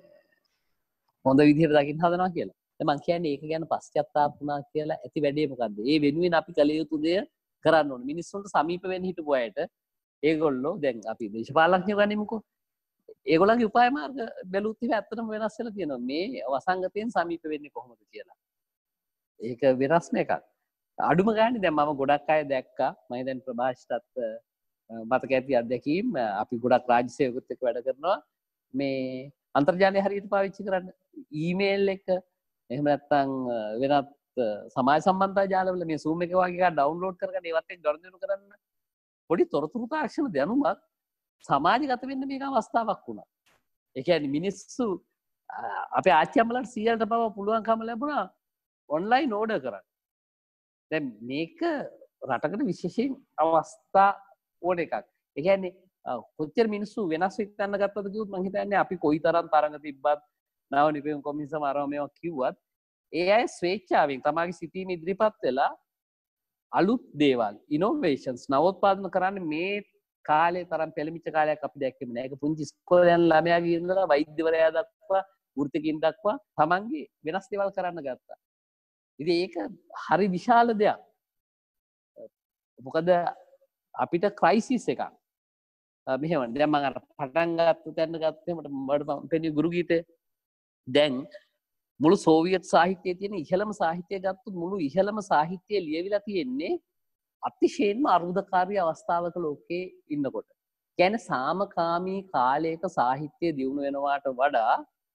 හොඳ විදිහට දකින්න හදනවා කියලා. දැන් මං කියන්නේ ඒක ගැන පශ්චාත්තාප වුණා කියලා ඇති වැඩේ මොකද්ද? ඒ වෙනුවෙන් අපි කළ යුතු දේ කරන්න ඕනේ. මිනිස්සුන්ට සමීප වෙන්න හිටපු අයට ඒගොල්ලෝ දැන් අපි දේශපාලඥයෝ ගනිමුකෝ. ඒගොල්ලන්ගේ උපාය මාර්ග බැලුවොත් ඉතින් ඇත්තටම වෙනස් වෙලා තියෙනවා. මේ වසංගතයෙන් සමීප වෙන්නේ කොහොමද කියලා. ඒක වෙනස්ම එකක්. අඩුම ගානේ දැන් මම ගොඩක් අය දැක්කා. මම දැන් ප්‍රභාෂ්ටත් මතක ඇති අත්දැකීම් අපි ගොඩක් රාජ්‍ය සේවකුත් එක්ක වැඩ කරනවා. මේ අන්තර්ජාලය හරියට පාවිච්චි කරන්න. ඊමේල් එක එහෙම නැත්නම් වෙනත් සමාජ සම්බන්ධතා ජාලවල මේ Zoom එක වගේ එකක් ඩවුන්ලෝඩ් කරගන්න ඒවත් එක්ක ගනුදෙනු කරන්න. පොඩි තොරතුරු තාක්ෂණ දැනුමක් සමාජගත වෙන්න මේක අවස්ථාවක් වුණා. ඒ කියන්නේ මිනිස්සු අපේ ආච්චිම්මලාට සීයලට පව පුළුවන්කම ලැබුණා ඔන්ලයින් ඕඩර් කරන්න. දැන් මේක රටකට විශේෂයෙන් අවස්ථා ඕන එකක්. ඒ කියන්නේ කොච්චර මිනිස්සු වෙනස් වෙන්න ගත්තද කිව්වොත් මම හිතන්නේ අපි කොයිතරම් තරඟ තිබ්බත් නව නිපැයුම් කොමිසම අරව මේවා කිව්වත් ඒ අය ස්වේච්ඡාවෙන් තමයිගේ සිතීම ඉදිරිපත් වෙලා අලුත් දේවල් ඉනෝවේෂන්ස් නවෝත්පාදන කරන්නේ මේ කාලේ තරම් පෙළමිච්ච කාලයක් අපි දැක්කෙම නෑ. ඒක පුංචි ඉස්කෝලේ යන ළමයාගේ ඉඳලා වෛද්‍යවරයා දක්වා වෘත්තිකින් දක්වා තමන්ගේ වෙනස් දේවල් කරන්න ගත්තා. ඉතින් ඒක හරි විශාල දෙයක්. මොකද අපිට ක්‍රයිසිස් එකක්. මෙහෙම දැන් මම අර පටන් ගත්ත තැන ගත්තේ මට මම පෙන්නේ ගුරු ගීතේ. දැන් මුළු සෝවියට් සාහිත්‍යයේ තියෙන ඉහළම සාහිත්‍යය ගත්තොත් මුළු ඉහළම සාහිත්‍යය ලියවිලා තියෙන්නේ අතිශයින්ම අර්බුදකාරී අවස්ථාවක ලෝකේ ඉන්නකොට. කියන්නේ සාමකාමී කාලයක සාහිත්‍ය දියුණු වෙනවාට වඩා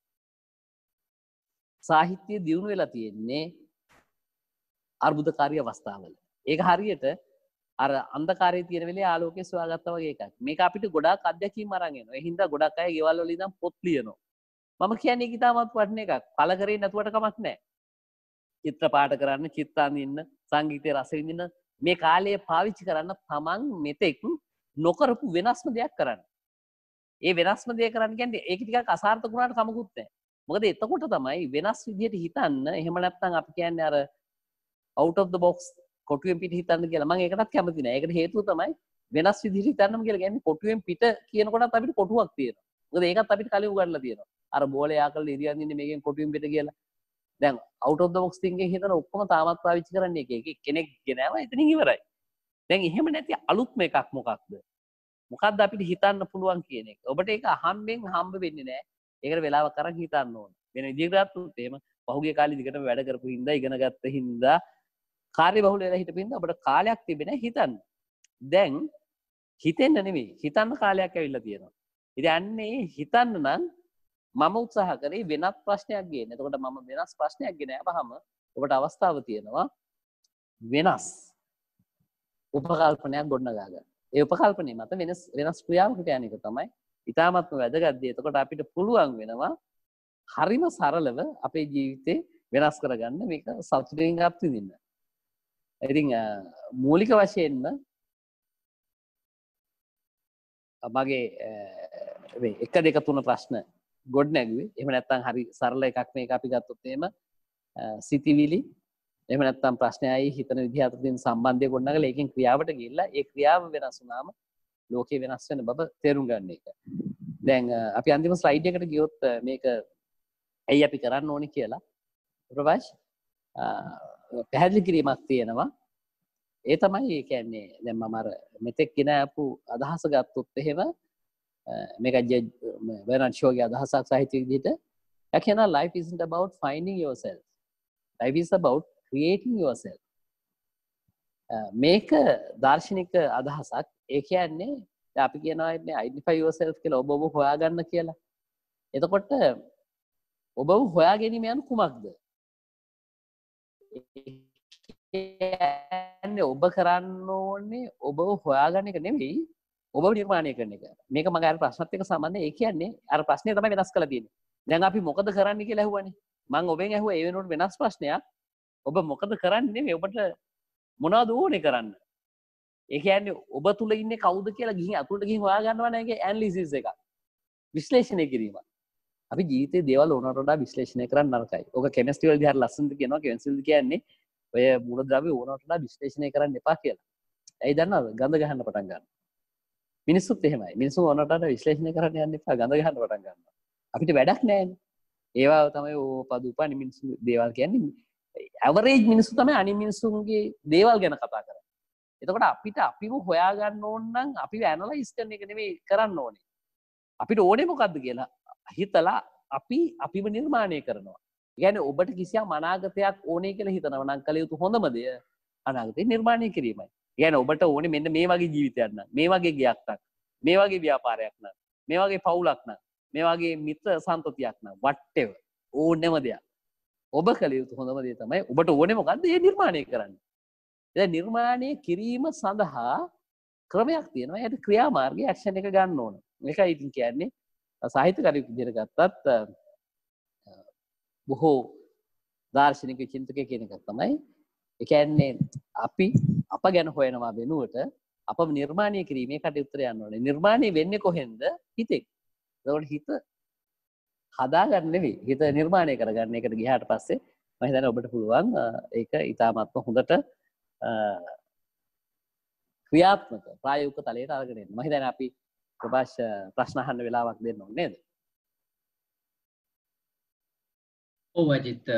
සාහිත්‍ය දියුණු වෙලා තියෙන්නේ අර්බුදකාරී අවස්ථාවල. ඒක හරියට අර අන්ධකාරයේ තියෙන වෙලේ ආලෝකය සොයාගත්තා වගේ එකක්. මේක අපිට ගොඩාක් අත්දැකීම් අරන් එනවා. ඒ හින්දා ගොඩක් අය ගෙවල් වල ඉඳන් පොත් ලියනවා. මම කියන්නේ ඒක ඉතාමත් වටින එකක්. පළ කරේ නැතුවට කමක් නැහැ. චිත්‍ර පාඨ කරන්න, චිත්ත අඳින්න, සංගීතයේ රස විඳින්න මේ කාලය පාවිච්චි කරන්න තමන් මෙතෙක් නොකරපු වෙනස්ම දෙයක් කරන්න. ඒ වෙනස්ම දෙය කරන්න කියන්නේ ඒක ටිකක් අසාර්ථක වුණාට කමකුත් නැහැ. මොකද එතකොට තමයි වෙනස් විදිහට හිතන්න. එහෙම නැත්නම් අපි කියන්නේ අර out of the box කොටුවෙන් පිට හිතන්න කියලා. මම ඒකටත් කැමති නෑ. ඒකට හේතුව තමයි වෙනස් විදිහට හිතන්නම කියලා කියන්නේ කොටුවෙන් පිට කියනකොටත් අපිට කොටුවක් තියෙනවා. මොකද ඒකත් අපිට කලින් උගන්ලා තියෙනවා. අර බෝලේ ආකල්ලා ඉරියන් ඉන්නේ මේකෙන් කොටුවෙන් පිට කියලා. දැන් out of the box thinking හිතන ඔක්කොම තාමත් පාවිච්චි කරන්නේ එක එක කෙනෙක් ගෙනාවා එතනින් ඉවරයි. දැන් එහෙම නැති අලුත්ම එකක් මොකක්ද? මොකක්ද අපිට හිතන්න පුළුවන් කියන එක. ඔබට ඒක අහම්බෙන් හම්බ වෙන්නේ නැහැ. ඒකට වෙලාවක් අරන් හිතන්න ඕන. වෙන විදිහකටත් උත් එහෙම පහුගිය කාලේ දිගටම වැඩ කරපු හින්දා ඉගෙන ගත්ත හින්දා කාර්ය බහුල වෙලා හිටපු හින්දා ඔබට කාලයක් තිබෙන්නේ හිතන්න. දැන් හිතෙන්න නෙමෙයි හිතන්න කාලයක් ඇවිල්ලා තියෙනවා. ඉතින් අන්නේ හිතන්න නම් මම උත්සාහ කරේ වෙනත් ප්‍රශ්නයක් ගේන්න. එතකොට මම වෙනස් ප්‍රශ්නයක් ගෙන ආවහම ඔබට අවස්ථාව තියෙනවා වෙනස් උපකල්පනයක් ගොඩනගා ගන්න. ඒ උපකල්පනය මත වෙනස් වෙනස් ක්‍රියාවකට යන එක තමයි ඉතාමත්ම වැදගත් දේ. එතකොට අපිට පුළුවන් වෙනවා හරිම සරලව අපේ ජීවිතේ වෙනස් කරගන්න මේක සතුටින් ගත විඳින්න. ඉතින් මූලික වශයෙන්ම මගේ මේ එක දෙක තුන ප්‍රශ්න ගොඩ නැගුවේ. එහෙම නැත්නම් හරි සරල එකක් මේක අපි ගත්තොත් එහෙම සිතිවිලි එහෙම නැත්නම් ප්‍රශ්නයයි හිතන විදිහ අතර තියෙන සම්බන්ධය ගොඩනගලා ඒකෙන් ක්‍රියාවට ගිහිල්ලා ඒ ක්‍රියාව වෙනස් වුණාම ලෝකේ වෙනස් වෙන බව තේරුම් ගන්න එක. දැන් අපි අන්තිම ස්ලයිඩ් එකට ගියොත් මේක ඇයි අපි කරන්න ඕනේ කියලා ප්‍රභාෂ් පැහැදිලි කිරීමක් තියෙනවා. ඒ තමයි ඒ කියන්නේ දැන් මම අර මෙතෙක් ගෙන ආපු අදහස ගත්තොත් එහෙම මේක බර්නාඩ් ෂෝගේ අදහසක් සාහිත්‍ය විදිහට I cannot life isn't about finding yourself. Life is about creating yourself. මේක දාර්ශනික අදහසක්. ඒ කියන්නේ අපි කියනවා ඉන්නේ identify yourself කියලා ඔබ ඔබ හොයාගන්න කියලා. එතකොට ඔබ ඔබ හොයා ගැනීම යන කුමක්ද? කියන්නේ ඔබ කරන්න ඕනේ ඔබ හොයාගන්න එක නෙවෙයි ඔබ නිර්මාණය කරන එක. මේක මගේ අර ප්‍රශ්නත් එක්ක සම්බන්ධයි. ඒ කියන්නේ අර ප්‍රශ්නේ තමයි වෙනස් කරලා තියෙන්නේ. දැන් අපි මොකද කරන්න කියලා ඇහුවානේ. මම ඔබෙන් ඇහුවා ඒ වෙනුවට වෙනස් ප්‍රශ්නයක්. ඔබ මොකද කරන්නේ නෙවෙයි ඔබට මොනවද ඕනේ කරන්න. ඒ කියන්නේ ඔබ තුල ඉන්නේ කවුද කියලා ගිහින් අතුලට ගිහින් හොයා ගන්නවා නේද? ඒක ඇනලිසිස් එකක්. විශ්ලේෂණය කිරීම. අපි ජීවිතේ දේවල් ඕනකට වඩා විශ්ලේෂණය කරන්න නරකයි. ඔක කෙමිස්ට්‍රි වලදී හරිය ලස්සනට කියනවා. කෙමිස්ට්‍රි වලදී කියන්නේ ඔය මූලද්‍රව්‍ය ඕනකට වඩා විශ්ලේෂණය කරන්න එපා කියලා. ඇයි දන්නවද? ගඳ ගහන්න පටන් ගන්නවා. මිනිස්සුත් එහෙමයි. මිනිස්සු ඕනකට වඩා විශ්ලේෂණය කරන්න යන්න එපා. ගඳ ගහන්න පටන් ගන්නවා. අපිට වැඩක් නැහැනේ. ඒවා තමයි ඕපදූපා මිනිස්සු දේවල් කියන්නේ. ඇවරේජ් මිනිස්සු තමයි අනිත් මිනිස්සුන්ගේ දේවල් ගැන කතා කරන්නේ. එතකොට අපිට අපිව හොයාගන්න ඕන නම් අපිව ඇනලයිස් කරන එක නෙමෙයි කරන්න ඕනේ. අපිට ඕනේ මොකද්ද කියලා හිතලා අපි අපිව නිර්මාණය කරනවා. ඒ කියන්නේ ඔබට කිසියම් අනාගතයක් ඕනේ කියලා හිතනවා නම් කල යුතු හොඳම දේ අනාගතේ නිර්මාණය කිරීමයි. ඒ කියන්නේ ඔබට ඕනේ මෙන්න මේ වගේ ජීවිතයක් නම්, මේ වගේ ගයක් නම්, මේ වගේ ව්‍යාපාරයක් නම්, මේ වගේ පවුලක් නම්, මේ වගේ මිත්‍ර සම්පතියක් නම් whatever ඕනෙම දෙයක්. ඔබ කල යුතු හොඳම දේ තමයි ඔබට ඕනේ මොකද්ද ඒ නිර්මාණය කරන්න. දැන් නිර්මාණය කිරීම සඳහා ක්‍රමයක් තියෙනවා. ඒකට ක්‍රියාමාර්ගය ඇක්ෂන් එක ගන්න ඕන. මේකයි ඉතින් කියන්නේ සාහිත්‍යකාරයෙකු විදිහට ගත්තත් බොහෝ දාර්ශනික චින්තකයෙක් කියන එක තමයි. ඒ කියන්නේ අපි අප ගැන හොයනවා වෙනුවට අපව නිර්මාණය කිරීමේ කටයුත්තට යන්න ඕනේ. නිර්මාණය වෙන්නේ කොහෙන්ද? හිතෙන්. ඒකට හිත හදාගන්න නෙවෙයි හිත නිර්මාණය කරගන්න. ඒකට ගියාට පස්සේ මම හිතන්නේ ඔබට පුළුවන් ඒක ඉතාමත්ම හොඳට ක්‍රියාත්මක ප්‍රායෝගික තලයට අරගෙන එන්න. මම හිතන්නේ අපි ප්‍රභාෂ් ප්‍රශ්න අහන්න වෙලාවක් දෙන්න ඕනේ නේද? ඔව් අජිත්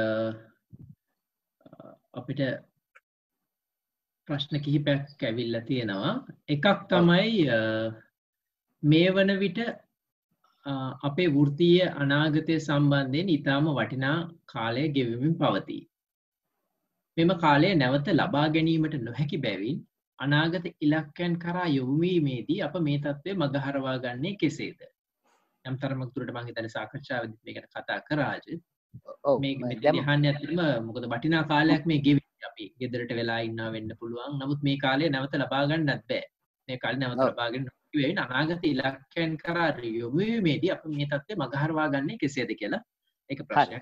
අපිට ප්‍රශ්න කිහිපයක් ඇවිල්ලා තියෙනවා. එකක් තමයි මේ වන විට අපේ වෘත්තීය අනාගතය සම්බන්ධයෙන් ඊටාම වටිනා කාලය ගෙවෙමින් පවතී. මෙම කාලය නැවත ලබා ගැනීමට නොහැකි බැවින් අනාගත ඉලක්කයන් කරා යොමු වීමේදී අප මේ තත්ත්වය මගහරවා ගන්නේ කෙසේද? යම් තරමක් දුරට මම හිතන්නේ සාකච්ඡාවේදී මේකට කතා කරා අජිත්. ඔව් මේක මෙතන යහන්නේ ඇත්තටම මොකද වටිනා කාලයක් මේ ගෙවෙන්නේ. අපි ගෙදරට වෙලා ඉන්නවා වෙන්න පුළුවන්. නමුත් මේ කාලය නැවත ලබා ගන්නත් බෑ. මේ කාලේ නැවත ලබා ගන්න වෙන අනාගත ඉලක්කයන් කරා යොමු වීමේදී අප මේ තත්ත්වය මගහරවා ගන්නේ කෙසේද කියලා ඒක ප්‍රශ්නයක්.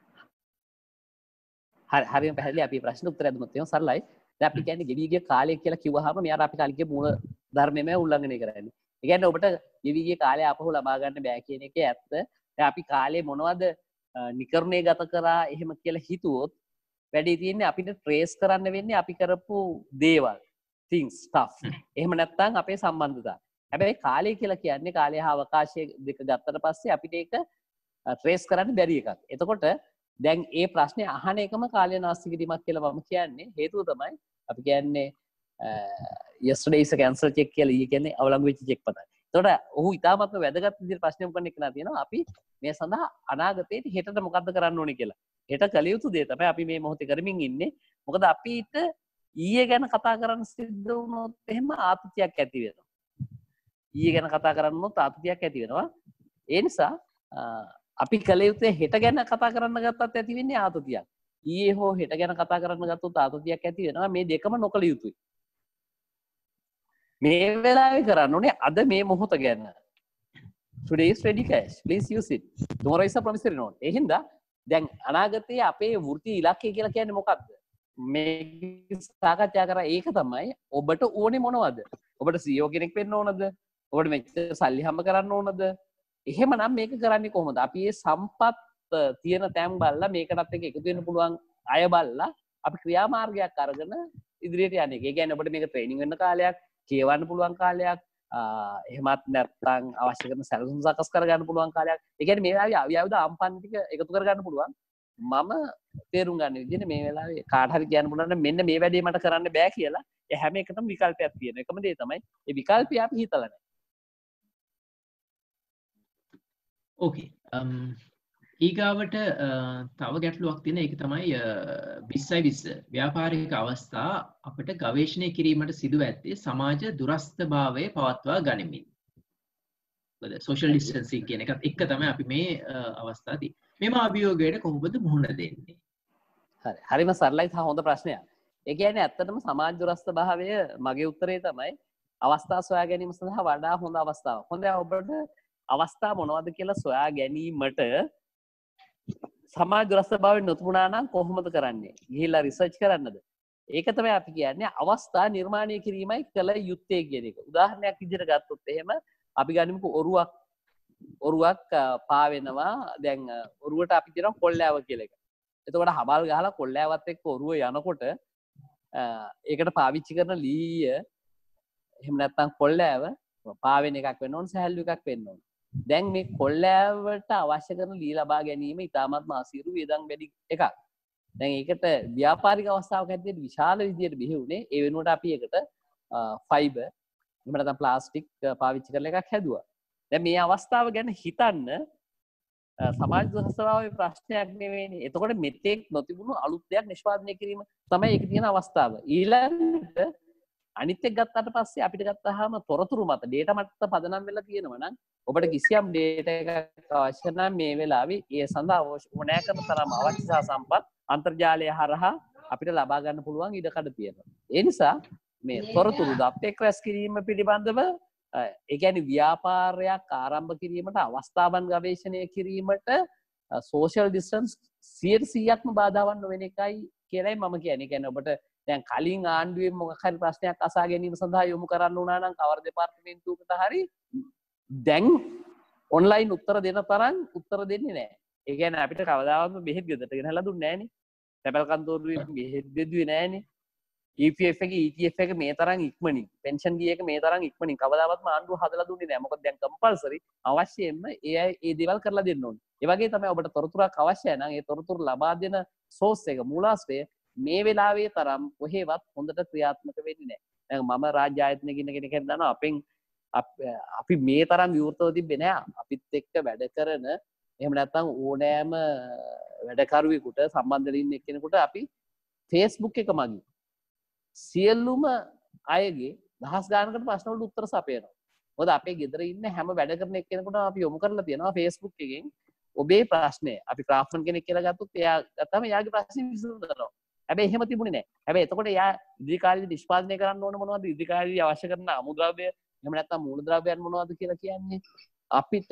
හරි හරියම පැහැදිලි. අපි ප්‍රශ්න උත්තර දුන්නොත් එහෙනම් සරලයි. දැන් අපි කියන්නේ ගෙවි ගිය කාලය කියලා කිව්වහම මෙයාට අපි කාලිකේ මූල ධර්මෙම උල්ලංඝනය කරන්නේ. ඒ කියන්නේ ඔබට ගෙවි ගිය කාලය ආපහු ලබා ගන්න බෑ කියන එකේ ඇත්ත. දැන් අපි කාලේ මොනවද නිකර්ණය ගත කරා එහෙම කියලා හිතුවොත් වැඩි තියෙන්නේ අපිට ට්‍රේස් කරන්න වෙන්නේ අපි කරපු දේවල්. things stuff. එහෙම නැත්නම් අපේ සම්බන්ධතා. හැබැයි කාලය කියලා කියන්නේ කාලය හා අවකාශය දෙක ගත්තට පස්සේ අපිට ඒක ට්‍රේස් කරන්න බැරි එකක්. එතකොට දැන් ඒ ප්‍රශ්නේ අහන එකම කාලය නාස්ති කිරීමක් කියලා මම කියන්නේ. හේතුව තමයි අපි කියන්නේ yesterday is a cancel check කියලා ඊ කියන්නේ අවලංගු වෙච්ච චෙක් පතයි. එතකොට ඔහු ඉතාමත්ම වැදගත් විදිහට ප්‍රශ්නයක් කරන එක නා තියෙනවා. අපි මේ සඳහා අනාගතයේ හෙටට මොකද්ද කරන්න ඕනේ කියලා. හෙට කළ යුතු දේ තමයි අපි මේ මොහොතේ කරමින් ඉන්නේ. මොකද අපිට ඊයේ ගැන කතා කරන්න සිද්ධ වුණොත් එහෙම ආතතියක් ඇති වෙනවා. ඊයේ ගැන කතා කරන්නොත් ආතතියක් ඇති වෙනවා. ඒ නිසා අපි කළ යුත්තේ හෙට ගැන කතා කරන්න ගත්තත් ඇති වෙන්නේ ආතතියක්. ඊයේ හෝ හෙට ගැන කතා කරන්න ගත්තොත් ආතතියක් ඇති වෙනවා. මේ දෙකම නොකළ යුතුයි. මේ වෙලාවේ කරන්න ඕනේ අද මේ මොහොත ගැන. Today is ready cash. Please use it. Tomorrow is a promissory note. ඒ හින්දා දැන් අනාගතයේ අපේ වෘත්ති ඉලක්කය කියලා කියන්නේ මොකක්ද? මේ සාකච්ඡා කරා ඒක තමයි ඔබට ඕනේ මොනවද? ඔබට C E O කෙනෙක් වෙන්න ඕනද? ඔබට මෙච්චර සල්ලි හම්බ කරන්න ඕනද? එහෙමනම් මේක කරන්නේ කොහොමද? අපි මේ සම්පත් තියෙන තැන් බලලා මේකටත් එක්ක එකතු වෙන්න පුළුවන් අය බලලා අපි ක්‍රියාමාර්ගයක් අරගෙන ඉදිරියට යන්නේ. ඒ කියන්නේ ඔබට මේක ට්‍රේනින් වෙන්න කාලයක්, කියවන්න පුළුවන් කාලයක්, එහෙමත් නැත්නම් අවශ්‍ය කරන සැලසුම් සකස් කරගන්න පුළුවන් කාලයක්. ඒ කියන්නේ මේ වෙලාවේ අවියවද ආම්පන් ටික එකතු කරගන්න පුළුවන්. මම තේරුම් ගන්න විදිහට මේ වෙලාවේ කාට හරි කියන්න පුළුවන් නම් මෙන්න මේ වැඩේ මට කරන්න බෑ කියලා. ඒ හැම එකටම විකල්පයක් තියෙනවා. එකම දේ තමයි ඒ විකල්පය අපි හිතලා නැහැ. ඕකේ. ඊගාවට තව ගැටලුවක් තියෙන ඒක තමයි විස්සයි විස්ස ව්‍යාපාරික අවස්ථා අපට ගවේෂණය කිරීමට සිදුව ඇත්තේ සමාජ දුරස්ථභාවය පවත්වා ගනිමින්. සෝෂල් ඩිස්ටන්සිං කියන එකත් එක්ක තමයි අපි මේ අවස්ථාව තියෙන්නේ. මෙම අභියෝගයට කොහොමද මුහුණ දෙන්නේ? හරි. හරිම සරලයි සහ හොඳ ප්‍රශ්නයක්. ඒ කියන්නේ ඇත්තටම සමාජ දුරස්ථභාවය මගේ උත්තරේ තමයි අවස්ථා සොයා ගැනීම සඳහා වඩා හොඳ අවස්ථාවක්. හොඳයි ඔබට අවස්ථා මොනවද කියලා සොයා ගැනීමට සමාජ දුරස්ථභාවය නොතිබුණා නම් කොහොමද කරන්නේ? ගිහිල්ලා රිසර්ච් කරන්නද? ඒක තමයි අපි කියන්නේ අවස්ථා නිර්මාණය කිරීමයි කළ යුත්තේ කියන එක. උදාහරණයක් විදිහට ගත්තොත් එහෙම අපි ගනිමුකෝ ඔරුවක් ඔරුවක් පාවෙනවා. දැන් ඔරුවට අපි කියනවා කොල්ලෑව කියලා එක. එතකොට හබල් ගහලා කොල්ලෑවත් එක්ක ඔරුව යනකොට ඒකට පාවිච්චි කරන ලීය එහෙම නැත්නම් කොල්ලෑව පාවෙන එකක් වෙන්න ඕන, සහැල්ලු එකක් වෙන්න ඕන. දැන් මේ කොල්ලෑවට අවශ්‍ය කරන ලී ලබා ගැනීම ඉතාමත්ම අසීරු වියදම් වැඩි එකක්. දැන් ඒකට ව්‍යාපාරික අවස්ථාවක් හැටියට විශාල විදියට බිහි වුණේ ඒ වෙනුවට අපි ඒකට ෆයිබර් එහෙම නැත්නම් ප්ලාස්ටික් පාවිච්චි කරලා එකක් හැදුවා. දැන් මේ අවස්ථාව ගැන හිතන්න සමාජ දුරස්ථභාවයේ ප්‍රශ්නයක් නෙවෙයිනේ. එතකොට මෙතෙක් නොතිබුණු අලුත් දෙයක් නිෂ්පාදනය කිරීම තමයි ඒක තියෙන අවස්ථාව. ඊළඟට අනිත් එක ගත්තාට පස්සේ අපිට ගත්තාම තොරතුරු මත ඩේටා මත පදනම් වෙලා තියෙනවා නම් ඔබට කිසියම් ඩේටා එකක් අවශ්‍ය නම් මේ වෙලාවේ ඒ සඳහා ඕනෑ කරන තරම් අවශ්‍ය සහ සම්පත් අන්තර්ජාලය හරහා අපිට ලබා ගන්න පුළුවන් ඉඩකඩ තියෙනවා. ඒ නිසා මේ තොරතුරු දත් එක්ක රැස් කිරීම පිළිබඳව ඒ කියන්නේ ව්‍යාපාරයක් ආරම්භ කිරීමට අවස්ථාවන් ගවේෂණය කිරීමට සෝෂල් ඩිස්ටන්ස් සියයට සීයක්ම බාධාවක් නොවන එකයි කියලායි මම කියන්නේ. කියන්නේ ඔබට දැන් කලින් ආණ්ඩුවෙන් මොකක් හරි ප්‍රශ්නයක් අසා ගැනීම සඳහා යොමු කරන්න උනා නම් කවර දෙපාර්තමේන්තුවකට හරි දැන් ඔන්ලයින් උත්තර දෙන තරම් උත්තර දෙන්නේ නැහැ. ඒ කියන්නේ අපිට කවදාවත් බෙහෙත් ගෙදරට ගෙනහැලා දුන්නේ නැහනේ. තැපැල් කන්තෝරුවේ බෙහෙත් බෙදුවේ නැහනේ. E P F එක E T F එක මේ තරම් ඉක්මනින් පෙන්ෂන් ගිය එක මේ තරම් ඉක්මනින් කවදාවත්ම ආණ්ඩුව හදලා දුන්නේ නැහැ. මොකද දැන් කම්පල්සරි අවශ්‍යයෙන්ම ඒ අය ඒ දේවල් කරලා දෙන්න ඕනේ. ඒ වගේ තමයි ඔබට තොරතුරක් අවශ්‍යයි නම් ඒ තොරතුරු ලබා දෙන සෝස් එක මූලාශ්‍රය මේ වෙලාවේ තරම් කොහෙවත් හොඳට ක්‍රියාත්මක වෙන්නේ නැහැ. දැන් මම රාජ්‍ය ආයතනයක ඉන්න කෙනෙක් දන්නවා අපෙන් අපි මේ තරම් විවෘතව තිබ්බේ නෑ. අපිත් එක්ක වැඩ කරන එහෙම නැත්නම් ඕනෑම වැඩකරුවෙකුට සම්බන්ධ වෙන්න එක්කෙනෙකුට අපි Facebook එක මගින් සියලුම අයගේ දහස් ගානකට ප්‍රශ්න වලට උත්තර සපයනවා. මොකද අපේ ගෙදර ඉන්න හැම වැඩ කරන එක්කෙනෙකුට අපි යොමු කරලා තියෙනවා Facebook එකෙන් ඔබේ ප්‍රශ්නය. අපි ක්‍රාෆ්ට්මන් කෙනෙක් කියලා ගත්තොත් එයා ගත්තම එයාගේ ප්‍රශ්නේ විසඳනවා. හැබැයි එහෙම තිබුණේ නැහැ. හැබැයි එතකොට එයා ඉදිරි කාලේදී නිෂ්පාදනය කරන්න ඕන මොනවද? ඉදිරි කාලේදී අවශ්‍ය කරන අමුද්‍රව්‍ය එහෙම නැත්නම් මූලද්‍රව්‍යයන් මොනවද කියලා කියන්නේ අපිට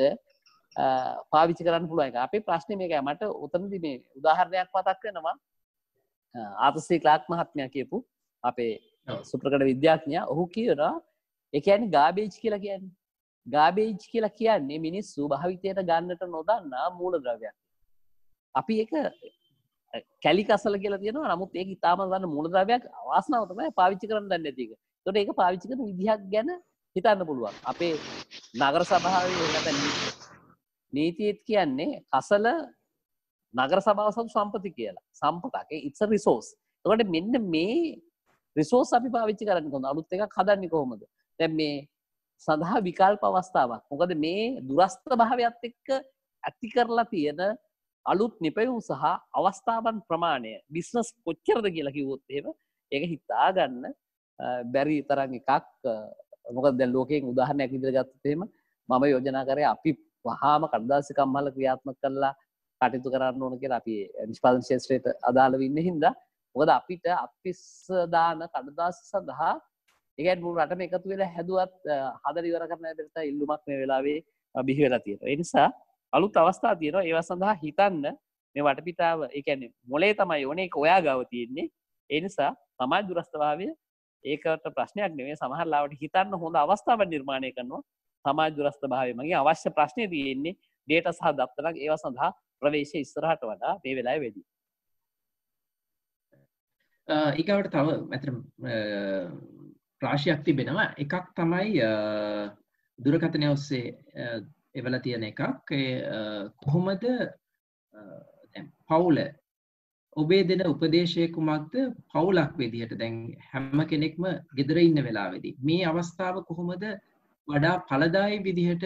පාවිච්චි කරන්න පුළුවන් එක. අපේ ප්‍රශ්නේ මේකයි. මට උතනදී මේ උදාහරණයක් මතක් වෙනවා. ආතසී ක්ලාක් මහත්මයා කියපු අපේ සුප්‍රකට විද්‍යාඥයා ඔහු කියනවා ඒ කියන්නේ ගාබේජ් කියලා කියන්නේ. ගාබේජ් කියලා කියන්නේ මිනිස්සු භාවිතයට ගන්නට නොදන්නා මූලද්‍රව්‍යයක්. අපි ඒක කැලි කසල කියලා තියෙනවා. නමුත් ඒක ඉතාම ගන්න මූලද්‍රව්‍යයක් අවාසනාව තමයි පාවිච්චි කරන්න දන්නේ නැති එක. ඒකට ඒක පාවිච්චි කරන විදිහක් ගැන හිතන්න පුළුවන්. අපේ නගර සභාවේ නැත්නම් නීතියත් කියන්නේ කසල නගර සභාව සතු සම්පති කියලා. සම්පතක්. it's a resource. ඒකට මෙන්න මේ රිසෝස් අපි පාවිච්චි කරන්නේ කොහොමද? අලුත් එකක් හදන්නේ කොහොමද? දැන් මේ සඳහා විකල්ප අවස්ථාවක්. මොකද මේ දුරස්ථ භාවයත් එක්ක ඇති කරලා තියෙන අලුත් නිපැයුම් සහ අවස්ථාවන් ප්‍රමාණය බිස්නස් කොච්චරද කියලා කිව්වොත් එහෙම ඒක හිතා ගන්න බැරි තරම් එකක්. මොකද දැන් ලෝකයෙන් උදාහරණයක් විදිහට ගත්තොත් එහෙම මම යෝජනා කරේ අපි වහාම කඩදාසි කම්මල ක්‍රියාත්මක කරලා කටයුතු කරන්න ඕන කියලා අපි නිෂ්පාදන ක්ෂේත්‍රයට අදාළව ඉන්න හින්දා මොකද අපිට අපිස් දාන කඩදාසි සඳහා ඒ කියන්නේ මුළු රටම එකතු වෙලා හැදුවත් හදලා ඉවර කරන්න බැරිත ඉල්ලුමක් මේ වෙලාවේ බිහි වෙලා තියෙනවා. ඒ නිසා අලුත් අවස්ථා තියෙනවා. ඒවා සඳහා හිතන්න මේ වටපිටාව ඒ කියන්නේ මොලේ තමයි ඕනේ ඒක ඔයා ගාව තියෙන්නේ. ඒ නිසා සමාජ දුරස්ථභාවය ඒකට ප්‍රශ්නයක් නෙවෙයි. සමහර ලාවට හිතන්න හොඳ අවස්ථාවක් නිර්මාණය කරනවා. සමාජ දුරස්ථභාවය මගේ අවශ්‍ය ප්‍රශ්නේ තියෙන්නේ ඩේටා සහ දත්තලක් ඒවා සඳහා ප්‍රවේශය ඉස්සරහට වඩා මේ වෙලාවේ වැඩි. ඊගවට තව අතර රාශියක් තිබෙනවා. එකක් තමයි දුරකථනය ඔස්සේ එවලා තියෙන එකක්. ඒ කොහොමද දැන් පවුල ඔබේ දෙන උපදේශය කුමක්ද පවුලක් විදිහට දැන් හැම කෙනෙක්ම ගෙදර ඉන්න වෙලාවේදී මේ අවස්ථාව කොහොමද වඩා ඵලදායී විදිහට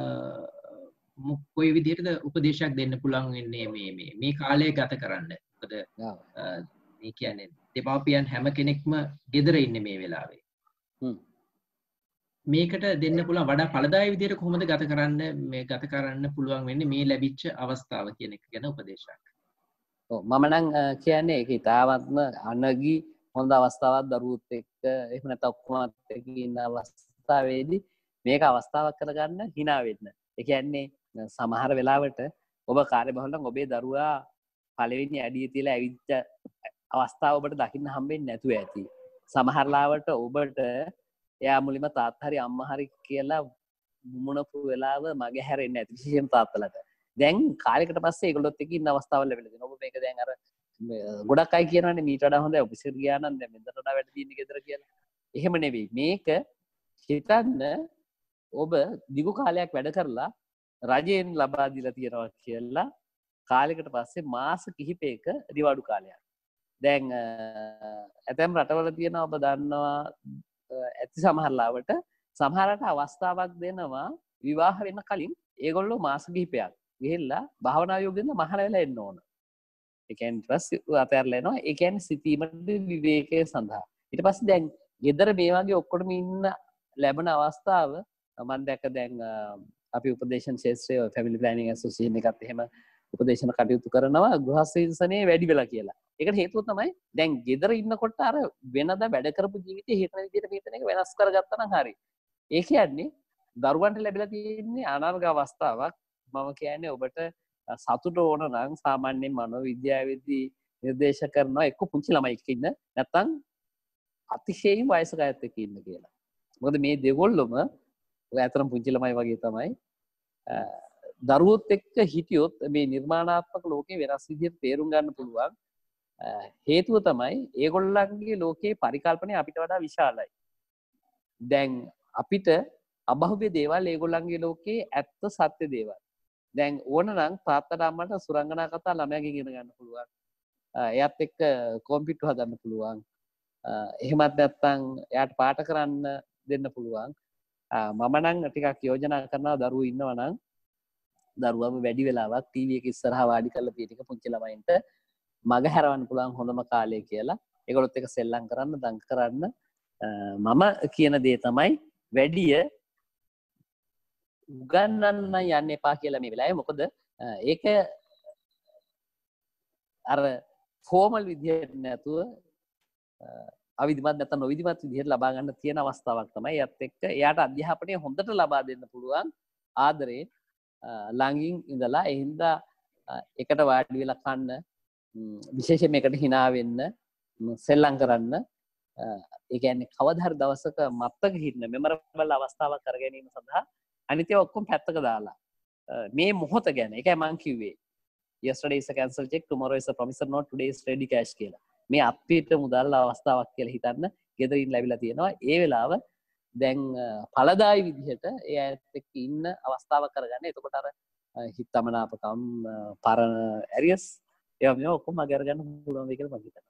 කොයි විදිහටද උපදේශයක් දෙන්න පුළුවන් වෙන්නේ මේ මේ මේ කාලය ගත කරන්න. මොකද මේ කියන්නේ දෙමාපියන් හැම කෙනෙක්ම ගෙදර ඉන්නේ මේ වෙලාවේ. මේකට දෙන්න පුළුවන් වඩා ඵලදායී විදිහට කොහොමද ගත කරන්න මේ ගත කරන්න පුළුවන් වෙන්නේ මේ ලැබිච්ච අවස්ථාව කියන එක ගැන උපදේශයක්. ඔව් මම නම් කියන්නේ ඒක ඉතාමත්ම අනගි හොඳ අවස්ථාවක් දරුවොත් එක්ක එහෙම නැත්නම් ඔක්කොමත් එක්ක ඉන්න අවස්ථාවේදී මේක අවස්ථාවක් කරගන්න hina වෙන්න. ඒ කියන්නේ සමහර වෙලාවට ඔබ කාර්යබහුල නම් ඔබේ දරුවා පළවෙනි අඩිය තියලා ඇවිත් අවස්ථාව ඔබට දකින්න හම්බෙන්නේ නැතුව ඇති. සමහර ලාවට ඔබට එයා මුලින්ම තාත්තා හරි අම්මා හරි කියලා මුමුණපු වෙලාව මගේ හැරෙන්නේ නැති විශේෂයෙන් තාත්තලට. දැන් කාලයකට පස්සේ ඒගොල්ලොත් එක්ක ඉන්න අවස්ථාවල් ලැබිලා තියෙනවා. ඔබ මේක දැන් අර ගොඩක් අය කියනවානේ මීට වඩා හොඳයි ඔෆිස් එකට ගියා නම් දැන් මෙතනට වඩා වැඩ තියෙන්නේ ගෙදර කියලා. එහෙම නෙවෙයි. මේක හිතන්න ඔබ දිගු කාලයක් වැඩ කරලා රජයෙන් ලබා දීලා තියෙනවා කියලා කාලයකට පස්සේ මාස කිහිපයක රිවාඩු කාලයක්. දැන් ඇතැම් රටවල තියෙන ඔබ දන්නවා ඇති සමහර ලාවට සමහරට අවස්ථාවක් දෙනවා විවාහ වෙන්න කලින් ඒගොල්ලෝ මාස කිහිපයක් ගිහිල්ලා භාවනා යෝගයෙන්ද මහල වෙලා එන්න ඕන. ඒ කියන්නේ ඊට පස්සේ අතහැරලා එනවා. ඒ කියන්නේ සිටීමට විවේකයේ සඳහා. ඊට පස්සේ දැන් ගෙදර මේ වගේ ඔක්කොටම ඉන්න ලැබෙන අවස්ථාව මම දැක්ක දැන් අපි උපදේශන ශාස්ත්‍රයේ ෆැමිලි ප්ලෑනින් ඇසෝසියේෂන් එකත් එහෙම උපදේශන කටයුතු කරනවා ගෘහස්ත හිංසනයේ වැඩි වෙලා කියලා. ඒකට හේතුව තමයි දැන් ගෙදර ඉන්නකොට අර වෙනදා වැඩ කරපු ජීවිතේ හිතන විදිහට මේතන එක වෙනස් කරගත්තා නම් හරි. ඒ කියන්නේ දරුවන්ට ලැබිලා තියෙන්නේ අනර්ග අවස්ථාවක්. මම කියන්නේ ඔබට සතුට ඕන නම් සාමාන්‍යයෙන් මනෝවිද්‍යාවේදී නිර්දේශ කරනවා එක්ක පුංචි ළමයි එක්ක ඉන්න නැත්නම් අතිශයින් වයසක අයත් එක්ක ඉන්න කියලා. මොකද මේ දෙගොල්ලොම ඔය අතරම පුංචි ළමයි වගේ තමයි. දරුවොත් එක්ක හිටියොත් මේ නිර්මාණාත්මක ලෝකේ වෙනස් විදිහට තේරුම් ගන්න පුළුවන්. හේතුව තමයි ඒගොල්ලන්ගේ ලෝකයේ පරිකල්පනය අපිට වඩා විශාලයි. දැන් අපිට අභව්‍ය දේවල් ඒගොල්ලන්ගේ ලෝකයේ ඇත්ත සත්‍ය දේවල්. දැන් ඕන නම් තාත්තට අම්මට සුරංගනා කතා ළමයාගෙන් ඉගෙන ගන්න පුළුවන්. එයාත් එක්ක කොම්පියුටර් හදන්න පුළුවන්. එහෙමත් නැත්නම් එයාට පාට කරන්න දෙන්න පුළුවන්. මම නම් ටිකක් යෝජනා කරනවා දරුවෝ ඉන්නවා නම් දරුවම වැඩි වෙලාවක් ටීවී එක ඉස්සරහා වාඩි කරලා තියෙන එක පුංචි ළමයින්ට මග හැරවන්න පුළුවන් හොඳම කාලය කියලා. ඒගොල්ලොත් එක්ක සෙල්ලම් කරන්න, දඟ කරන්න මම කියන දේ තමයි වැඩිය උගන්නන්න යන්න එපා කියලා මේ වෙලාවේ. මොකද ඒක අර ෆෝමල් විදිහට නැතුව අවිධිමත් නැත්නම් නොවිධිමත් විදිහට ලබා ගන්න තියෙන අවස්ථාවක් තමයි. ඒත් එක්ක එයාට අධ්‍යාපනය හොඳට ලබා දෙන්න පුළුවන් ආදරේ ළඟින් ඉඳලා ඒ හින්දා එකට වාඩි වෙලා කන්න විශේෂයෙන් මේකට hina වෙන්න සෙල්ලම් කරන්න ඒ කියන්නේ කවදා හරි දවසක මත්තක හිටින්න මෙමරබල් අවස්ථාවක් කර ගැනීම සඳහා අනිත් ඒවා ඔක්කොම පැත්තක දාලා මේ මොහොත ගැන ඒකයි මම කිව්වේ yesterday is a cancel check tomorrow is a promissory note today is ready cash කියලා. මේ අපිට මුදල් අවස්ථාවක් කියලා හිතන්න ගෙදරින් ලැබිලා තියෙනවා. ඒ වෙලාව දැන් ඵලදායි විදිහට ඒ ඇත් එක්ක ඉන්න අවස්ථාවක් කරගන්න. එතකොට අර හිතමනාපකම් පරණ ඇරියස් ඒවා මේ ඔක්කොම අගර ගන්න පුළුවන් වෙයි කියලා මම හිතනවා.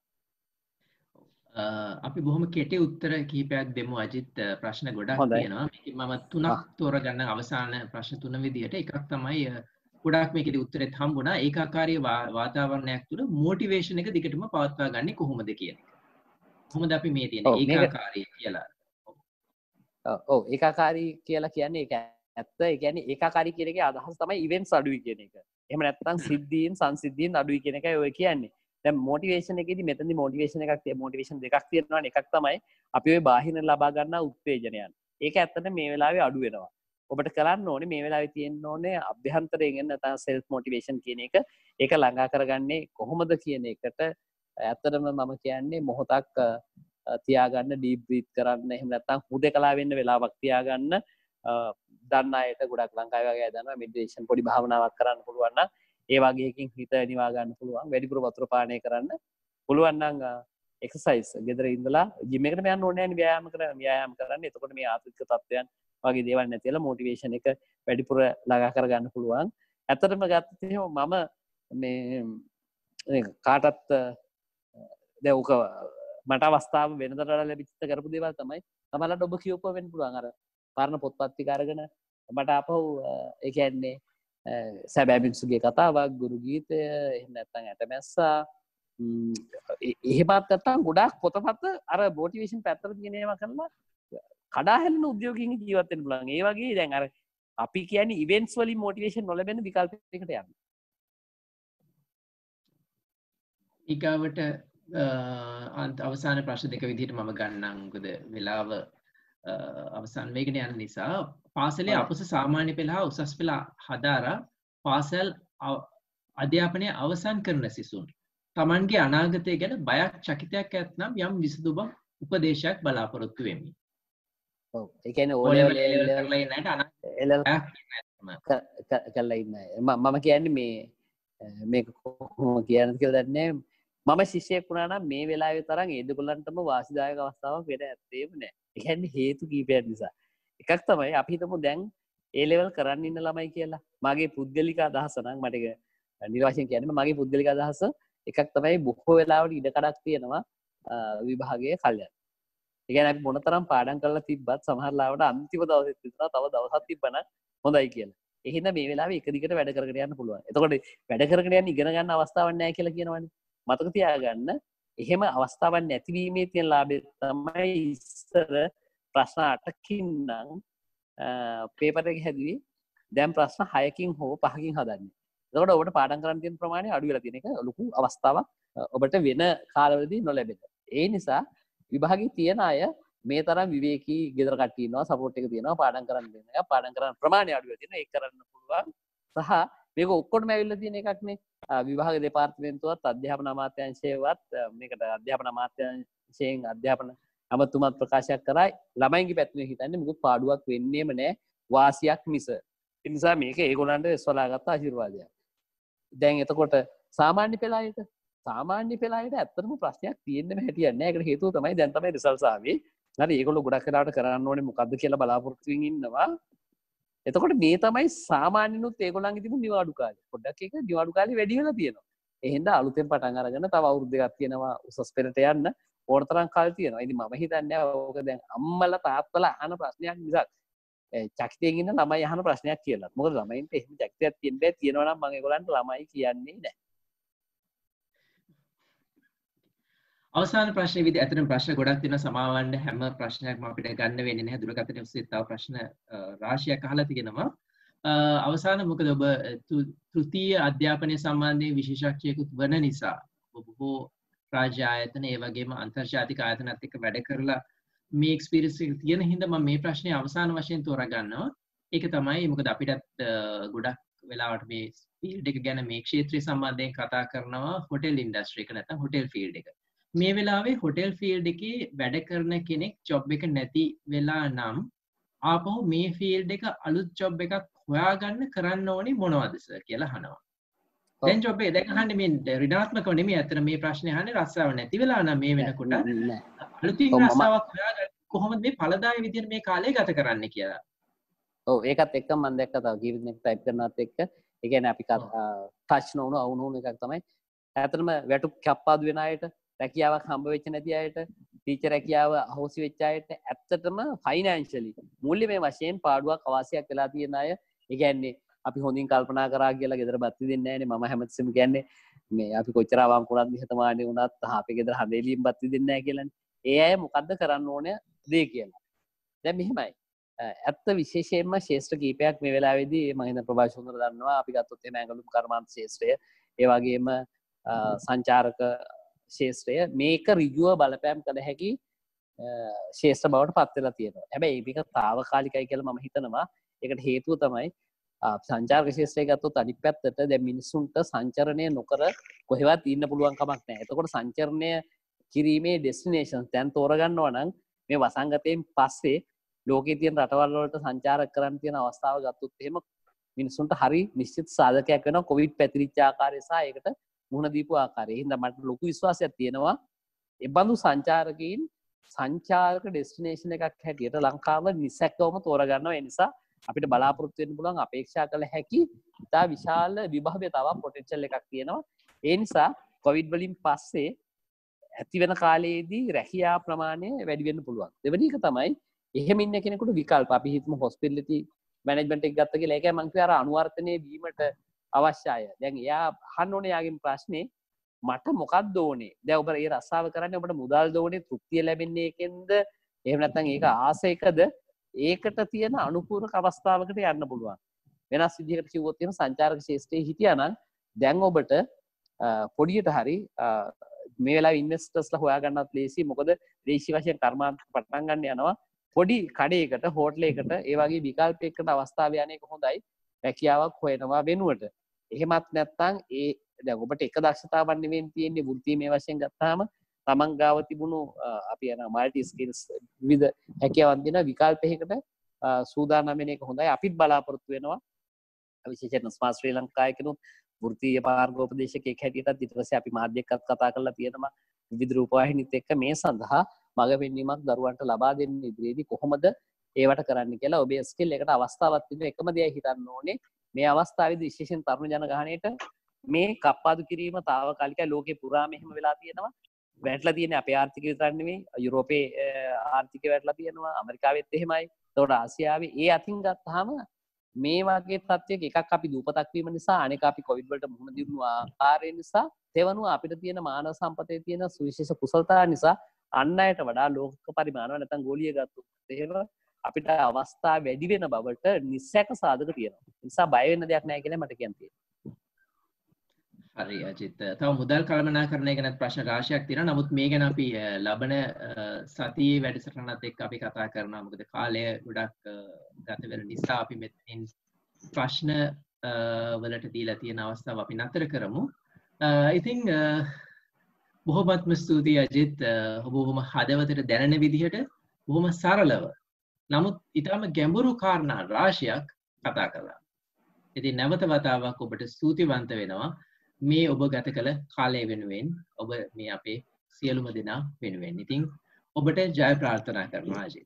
අපි බොහොම කෙටි උත්තර කිහිපයක් දෙමු අජිත්. ප්‍රශ්න ගොඩක් තියෙනවා. මේකෙන් මම තුනක් තෝරගන්න අවසාන ප්‍රශ්න තුන විදිහට. එකක් තමයි ගොඩක් මේකෙදි උත්තරෙත් හම්බුණා. ඒකාකාරී වාතාවරණයක් තුළ මොටිවේෂන් එක දිගටම පවත්වා ගන්නේ කොහොමද කියන එක. කොහොමද අපි මේ තියෙන ඒකාකාරී කියලා. ඔව් ඒකාකාරී කියලා කියන්නේ ඒක ඇත්ත. ඒ කියන්නේ ඒකාකාරී කියන එකේ අදහස තමයි ඉවෙන්ට්ස් අඩුයි කියන එක. එහෙම නැත්නම් සිද්ධීන් සංසිද්ධීන් අඩුයි කියන එකයි ඔය කියන්නේ. දැන් මොටිවේෂන් එකේදී මෙතනදී මොටිවේෂන් එකක් තියෙන මොටිවේෂන් දෙකක් තියෙනවානේ. එකක් තමයි අපි ওই බාහිර ලබා ගන්නා උත්තේජනයන්. ඒක ඇත්තට මේ වෙලාවේ අඩු වෙනවා. ඔබට කරන්න ඕනේ මේ වෙලාවේ තියෙන්න ඕනේ අභ්‍යන්තරයෙන් එන නැත්නම් සෙල්ෆ් මොටිවේෂන් කියන එක. ඒක ළඟා කරගන්නේ කොහොමද කියන එකට ඇත්තටම මම කියන්නේ මොහොතක් තියාගන්න, ඩීප් බ්‍රීත් කරන්න, එහෙම නැත්නම් හුදේකලා වෙන්න වෙලාවක් තියාගන්න. දන්න අයට ගොඩක් ලංකාවේ වගේ අය දන්නවා මෙඩිටේෂන් පොඩි භාවනාවක් කරන්න පුළුවන් නම් ඒ වගේ එකකින් හිත නිවා ගන්න පුළුවන්. වැඩිපුර වතුර පානය කරන්න පුළුවන් නම් එක්සර්සයිස් ගෙදර ඉඳලා ජිම් එකට යන්න ඕනේ නැහැ ව්‍යායාම කරන්න ව්‍යායාම කරන්න. එතකොට මේ ආර්ථික තත්ත්වයන් වගේ දේවල් නැතිලා මොටිවේෂන් එක වැඩිපුර ළඟා කරගන්න පුළුවන්. ඇත්තටම ගත්තොත් එහෙම මම මේ කාටත් දැන් උක මට අවස්ථාව වෙනදට ලැබිච්ච කරපු දේවල් තමයි තමලට ඔබ කියවපුවා වෙන්න පුළුවන්. අර පරණ පොත්පත් ටික අරගෙන මට ආපහු ඒ කියන්නේ සැබෑ මිනිස්සුගේ කතාවක්, ගුරු ගීතය, එහෙම නැත්නම් ඇටමැස්සා, එහෙමත් නැත්නම් ගොඩාක් පොතපත අර මොටිවේෂන් පැත්තට තියෙන ඒවා කරලා කඩා හැලෙන උද්‍යෝගිකින් ජීවත් වෙන්න පුළුවන්. ඒ වගේ දැන් අර අපි කියන්නේ ඉවෙන්ට්ස් වලින් මොටිවේෂන් නොලැබෙන විකල්පයකට යන්න. ඊගාවට අවසාන ප්‍රශ්න දෙක විදිහට මම ගන්නම්. මොකද වෙලාව අවසන් වේගෙන යන නිසා පාසලේ අපොස සාමාන්‍ය පෙළ හා උසස් පෙළ හදාරා පාසල් අධ්‍යාපනය අවසන් කරන සිසුන් තමන්ගේ අනාගතය ගැන බයක් චකිතයක් ඇත්නම් යම් විසඳුමක් උපදේශයක් බලාපොරොත්තු වෙමි. ඔව් ඒ කියන්නේ ඕ ලෙවල් කරලා ඉන්නට අනාගතය කරලා ඉන්න. මම කියන්නේ මේ මේක කොහොම කියන්නද කියලා දන්නේ නැහැ. මම ශිෂ්‍යයෙක් වුණා නම් මේ වෙලාවේ තරම් ඒ දෙගොල්ලන්ටම වාසිදායක අවස්ථාවක් වෙන්න ඇත්තේම නැහැ. ඒ කියන්නේ හේතු කීපයක් නිසා. එකක් තමයි අපි හිතමු දැන් ඒ ලෙවල් කරන්න ඉන්න ළමයි කියලා. මගේ පුද්ගලික අදහස නම් මට ඒක නිර්වචනය කියන්න මගේ පුද්ගලික අදහස එකක් තමයි බොහෝ වෙලාවට ඉඩ කඩක් තියෙනවා විභාගයේ කල්යන. ඒ කියන්නේ අපි මොනතරම් පාඩම් කරලා තිබ්බත් සමහර ලාවට අන්තිම දවසෙත් විතර තව දවසක් තිබ්බනම් හොඳයි කියලා. එහෙනම් මේ වෙලාවේ එක දිගට වැඩ කරගෙන යන්න පුළුවන්. එතකොට වැඩ කරගෙන යන්න ඉගෙන ගන්න අවස්ථාවක් නැහැ කියලා කියනවනේ. මතක තියාගන්න එහෙම අවස්ථාවක් නැතිවීමේ තියෙන ලාභය තමයි ඉස්සර ප්‍රශ්න අටකින් නම් පේපර් එක හැදුවේ දැන් ප්‍රශ්න හයකින් හෝ පහකින් හදන්නේ. එතකොට ඔබට පාඩම් කරන්න තියෙන ප්‍රමාණය අඩු වෙලා තියෙන එක ලොකු අවස්ථාවක් ඔබට වෙන කාලවලදී නොලැබෙන. ඒ නිසා විභාගයේ තියෙන අය මේ තරම් විවේකී ගෙදර කට්ටිය ඉන්නවා, සපෝට් එක තියෙනවා, පාඩම් කරන්න දෙන එක පාඩම් කරන්න ප්‍රමාණය අඩු වෙලා තියෙනවා. ඒක කරන්න පුළුවන්. සහ මේක ඔක්කොටම ඇවිල්ලා තියෙන එකක් නේ. විභාග දෙපාර්තමේන්තුවත් අධ්‍යාපන අමාත්‍යාංශයවත් මේකට අධ්‍යාපන අමාත්‍යාංශයෙන් අධ්‍යාපන අමතුමත් ප්‍රකාශයක් කරා ළමයින්ගේ පැත්තෙන් හිතන්නේ මොකද පාඩුවක් වෙන්නේම නැහැ වාසියක් මිස. ඒ නිසා මේක ඒගොල්ලන්ට ස්වලාගත්ත ආශිර්වාදයක්. දැන් එතකොට සාමාන්‍ය පෙළ අයට සාමාන්‍ය පෙළ අයට ඇත්තටම ප්‍රශ්නයක් තියෙන්නම හැටියක් නැහැ. ඒකට හේතුව තමයි දැන් තමයි රිසල්ට්ස් ආවේ. හරි ඒගොල්ලෝ ගොඩක් වෙලාවට කරන්න ඕනේ මොකද්ද කියලා බලාපොරොත්තු වෙමින් ඉන්නවා. එතකොට මේ තමයි සාමාන්‍යනුත් ඒගොල්ලන්ගේ තිබුණු නිවාඩු කාලේ. පොඩ්ඩක් ඒක නිවාඩු කාලේ වැඩි වෙලා තියෙනවා. ඒ හින්දා අලුතෙන් පටන් අරගෙන තව අවුරුදු දෙකක් තියෙනවා උසස් පෙළට යන්න ඕන තරම් කාල තියෙනවා. ඉතින් මම හිතන්නේ ඕක දැන් අම්මලා තාත්තලා අහන ප්‍රශ්නයක් මිසක් චකිතයෙන් ඉන්න ළමයි අහන ප්‍රශ්නයක් කියලා. මොකද ළමයින්ට එහෙම චකිතයක් තියෙන්න බෑ. තියෙනවා නම් මම ඒගොල්ලන්ට ළමයි කියන්නේ නැහැ. අවසාන ප්‍රශ්නේ විදිහට අතන ප්‍රශ්න ගොඩක් තියෙනවා සමාවන්න හැම ප්‍රශ්නයක්ම අපිට ගන්න වෙන්නේ නැහැ. දුරකථනයේ ඔස්සේ තව ප්‍රශ්න රාශියක් අහලා තියෙනවා. අවසාන මොකද ඔබ තෘතීය අධ්‍යාපනය සම්බන්ධයෙන් විශේෂඥයෙකුත් වන නිසා බොහෝ රාජ්‍ය ආයතන ඒ වගේම අන්තර්ජාතික ආයතනත් එක්ක වැඩ කරලා මේ එක්ස්පීරියන්ස් එක තියෙන හින්දා මම මේ ප්‍රශ්නේ අවසාන වශයෙන් තෝරගන්නවා. ඒක තමයි මොකද අපිටත් ගොඩක් වෙලාවට මේ ෆීල්ඩ් එක ගැන මේ ක්ෂේත්‍රය සම්බන්ධයෙන් කතා කරනවා හොටෙල් ඉන්ඩස්ට්‍රි එක නැත්නම් හොටෙල් ෆීල්ඩ් එක. මේ වෙලාවේ හොටෙල් ෆීල්ඩ් එකේ වැඩ කරන කෙනෙක් ජොබ් එක නැති වෙලා නම් ආපහු මේ ෆීල්ඩ් එක අලුත් ජොබ් එකක් හොයාගන්න කරන්න ඕනේ මොනවද සර් කියලා අහනවා. දැන් ජොබ් එක දැන් අහන්නේ මේ ඍණාත්මකව නෙමෙයි අතන මේ ප්‍රශ්නේ අහන්නේ රස්සාව නැති වෙලා නම් මේ වෙනකොට අලුතින් රස්සාවක් හොයාගන්න කොහොමද මේ ඵලදායී විදිහට මේ කාලය ගත කරන්න කියලා. ඔව් ඒකත් එක්ක මම දැක්කා තව කීපෙනෙක් ටයිප් කරනවත් එක්ක ඒ කියන්නේ අපි ටච් නොවුණු අවුණු එකක් තමයි. ඇත්තටම වැටුප් කැප්පාදු වෙන අයට රැකියාවක් හම්බ වෙච්ච නැති අයට ටීචර් රැකියාව අහෝසි වෙච්ච අයට ඇත්තටම ෆයිනෑන්ෂලි මූල්‍යමය වශයෙන් පාඩුවක් අවාසියක් වෙලා තියෙන අය ඒ කියන්නේ අපි හොඳින් කල්පනා කරා කියලා ගෙදර බත් දෙන්නේ නැහැනේ මම හැමතිස්සෙම කියන්නේ මේ අපි කොච්චර අවංකුණත් නිහතමානී වුණත් අපේ ගෙදර හැදෙලියෙන් බත් දෙන්නේ නැහැ කියලානේ. ඒ අය මොකද්ද කරන්න ඕනේ දේ කියලා. දැන් මෙහෙමයි. ඇත්ත විශේෂයෙන්ම ශේෂ්ත්‍ර කීපයක් මේ වෙලාවේදී මම හිතන ප්‍රභාෂ් හොඳට දන්නවා අපි ගත්තොත් එහෙම ඇඟලුම් කර්මාන්ත ශේෂ්ත්‍රය ඒ වගේම සංචාරක ශේෂ්ත්‍රය මේක ඍජුව බලපෑම් කළ හැකි ශේෂ්ත්‍ර බවට පත් වෙලා තියෙනවා. හැබැයි මේක తాවකාලිකයි කියලා මම හිතනවා. ඒකට හේතුව තමයි සංචාරක ශේෂ්ත්‍රය ගත්තොත් අනිත් පැත්තට දැන් මිනිසුන්ට සංචරණය නොකර කොහෙවත් ඉන්න පුළුවන් කමක් නැහැ. එතකොට සංචරණය කිරීමේ ඩෙස්ටිනේෂන්ස් දැන් තෝරගන්නවා නම් මේ වසංගතයෙන් පස්සේ ලෝකයේ තියෙන රටවල් වලට සංචාරක කරන්න තියෙන අවස්ථාව ගත්තොත් එහෙම මිනිසුන්ට හරි නිශ්චිත සාධකයක් වෙනවා කොවිඩ් පැතිරිච්ච ආකාරය සහ ඒකට මුහුණ දීපු ආකාරය. ඒ හින්දා මට ලොකු විශ්වාසයක් තියෙනවා ඒ බඳු සංචාරකයින් සංචාරක ඩෙස්ටිනේෂන් එකක් හැටියට ලංකාව නිසැකවම තෝරගන්නවා. ඒ නිසා අපිට බලාපොරොත්තු වෙන්න පුළුවන් අපේක්ෂා කළ හැකි ඉතා විශාල විභව්‍යතාවක් පොටෙන්ෂල් එකක් තියෙනවා. ඒ නිසා කොවිඩ් වලින් පස්සේ ඇති වෙන කාලයේදී රැකියා ප්‍රමාණය වැඩි වෙන්න පුළුවන්. දෙවෙනි එක තමයි එහෙම ඉන්න කෙනෙකුට විකල්ප. අපි හිතමු හොස්පිටැලිටි මැනේජ්මන්ට් එක ගත්ත කියලා. ඒකයි මම කිව්වා අර අනුවර්තනයේ වීමට අවශ්‍යයි. දැන් එයා අහන්න ඕනේ යාගෙන් ප්‍රශ්නේ මට මොකක්ද ඕනේ? දැන් ඔබ ඒ රස්සාව කරන්නේ ඔබට මුදල්ද ඕනේ, තෘප්තිය ලැබෙන්නේ ඒකෙන්ද? එහෙම නැත්නම් ඒක ආසයකද? ඒකට තියෙන අනුපූරක අවස්ථාවකට යන්න පුළුවන්. වෙනස් විදිහකට කිව්වොත් එහෙම සංචාරක ශාස්ත්‍රයේ හිටියානම් දැන් ඔබට පොඩියට හරි මේ වෙලාවේ ඉන්වෙස්ටර්ස්ලා හොයාගන්නත් ලේසි. මොකද දේශීය වශයෙන් කර්මාන්ත පටන් ගන්න යනවා. පොඩි කඩේකට, හෝටලයකට ඒ වගේ විකල්පයකට අවස්ථාව යන්නේ කොහොඳයි. රැකියාවක් හොයනවා වෙනුවට. එහෙමත් නැත්නම් ඒ දැන් ඔබට එක දක්ෂතාවක් නෙවෙයි තියෙන්නේ වෘත්තීමය වශයෙන් ගත්තාම තමන් ගාව තිබුණු අපි යන মালටි ස්කිල්ස් විවිධ හැකියාවන් දෙන විකල්පයකට සූදානම් වෙන එක හොඳයි. අපිත් බලාපොරොත්තු වෙනවා විශේෂයෙන් ස්මාර්ට් ශ්‍රී ලංකාවේ කෙනුත් වෘත්තීය මාර්ගෝපදේශකයෙක් හැටියටත් ඊට පස්සේ අපි මාධ්‍යයකත් කතා කරලා තියෙනවා විවිධ රූපවාහිනීත් එක්ක මේ සඳහා මඟ පෙන්වීමක් දරුවන්ට ලබා දෙන්න ඉදිරියේදී කොහොමද ඒවට කරන්න කියලා ඔබේ ස්කිල් එකට අවස්ථාවක් තිබෙන එකම දෙයයි හිතන්න ඕනේ. මේ අවස්ථාවේදී විශේෂයෙන් තරුණ ජනගහණයට මේ කප්පාදු කිරීම తాවකාලිකයි. ලෝකේ පුරාම එහෙම වෙලා තියෙනවා. වැටලා තියෙන්නේ අපේ ආර්ථිකය විතරක් නෙමෙයි යුරෝපයේ ආර්ථිකය වැටලා තියෙනවා. ඇමරිකාවෙත් එහෙමයි. ඒතකොට ආසියාවේ ඒ අතින් ගත්තාම මේ වගේ තත්ත්වයක එකක් අපි දූපතක් වීම නිසා අනෙක අපි කොවිඩ් වලට මුහුණ දීපු ආකාරය නිසා තෙවනුව අපිට තියෙන මානව සම්පතේ තියෙන සුවිශේෂ කුසලතා නිසා අන් අයට වඩා ලෝක පරිමාණව නැත්නම් ගෝලීය ගත්තොත් එහෙම අපිට අවස්ථා වැඩි වෙන බවට නිසැක සාධක තියෙනවා. ඒ නිසා බය වෙන්න දෙයක් නැහැ කියලා මට කියන්න තියෙනවා. හරි අජිත්. තව මුදල් කළමනාකරණය ගැන ප්‍රශ්න රාශියක් තියෙනවා. නමුත් මේ ගැන අපි ලබන සතියේ වැඩසටහනත් එක්ක අපි කතා කරනවා. මොකද කාලය ගොඩක් ගත වෙන නිසා අපි මෙතනින් ප්‍රශ්න වලට දීලා තියෙන අවස්ථාව අපි නතර කරමු. ඉතින් බොහොමත්ම ස්තුතියි අජිත්. ඔබ බොහොම හදවතට දැනෙන විදිහට බොහොම සරලව නමුත් ඊටම ගැඹුරු කාරණා රාශියක් කතා කළා. ඉතින් නැවත වතාවක් ඔබට ස්තුතිවන්ත වෙනවා. මේ ඔබ ගත කළ කාලය වෙනුවෙන් ඔබ මේ අපේ සියලුම දෙනා වෙනුවෙන්. ඉතින් ඔබට ජය ප්‍රාර්ථනා කරනවා අජිත්.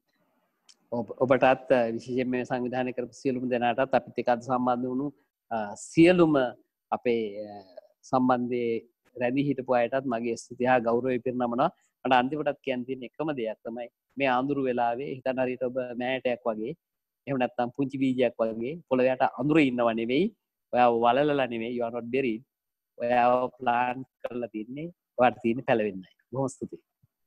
ඔබටත් විශේෂයෙන් මේ සංවිධානය කරපු සියලුම දෙනාටත් අපිත් එක්ක සම්බන්ධ වුණු සියලුම අපේ සම්බන්ධයේ රැඳී හිටපු අයටත් මගේ ස්තුතිය හා ගෞරවය පිරිනමනවා. මට අන්තිමටත් කියන්න තියෙන එකම දෙයක් තමයි මේ ආඳුරු වෙලාවේ හිතන්න හරියට ඔබ මෑටයක් වගේ එහෙම නැත්නම් පුංචි බීජයක් වගේ පොළොවට අඳුරේ ඉන්නව නෙවෙයි. ඔයාව වලලලා නෙවෙයි. you are not buried. ඔයාව ප්ලාන් කරලා තින්නේ ඔයාට තියෙන්නේ පැලවෙන්නයි. බොහොම ස්තුතියි.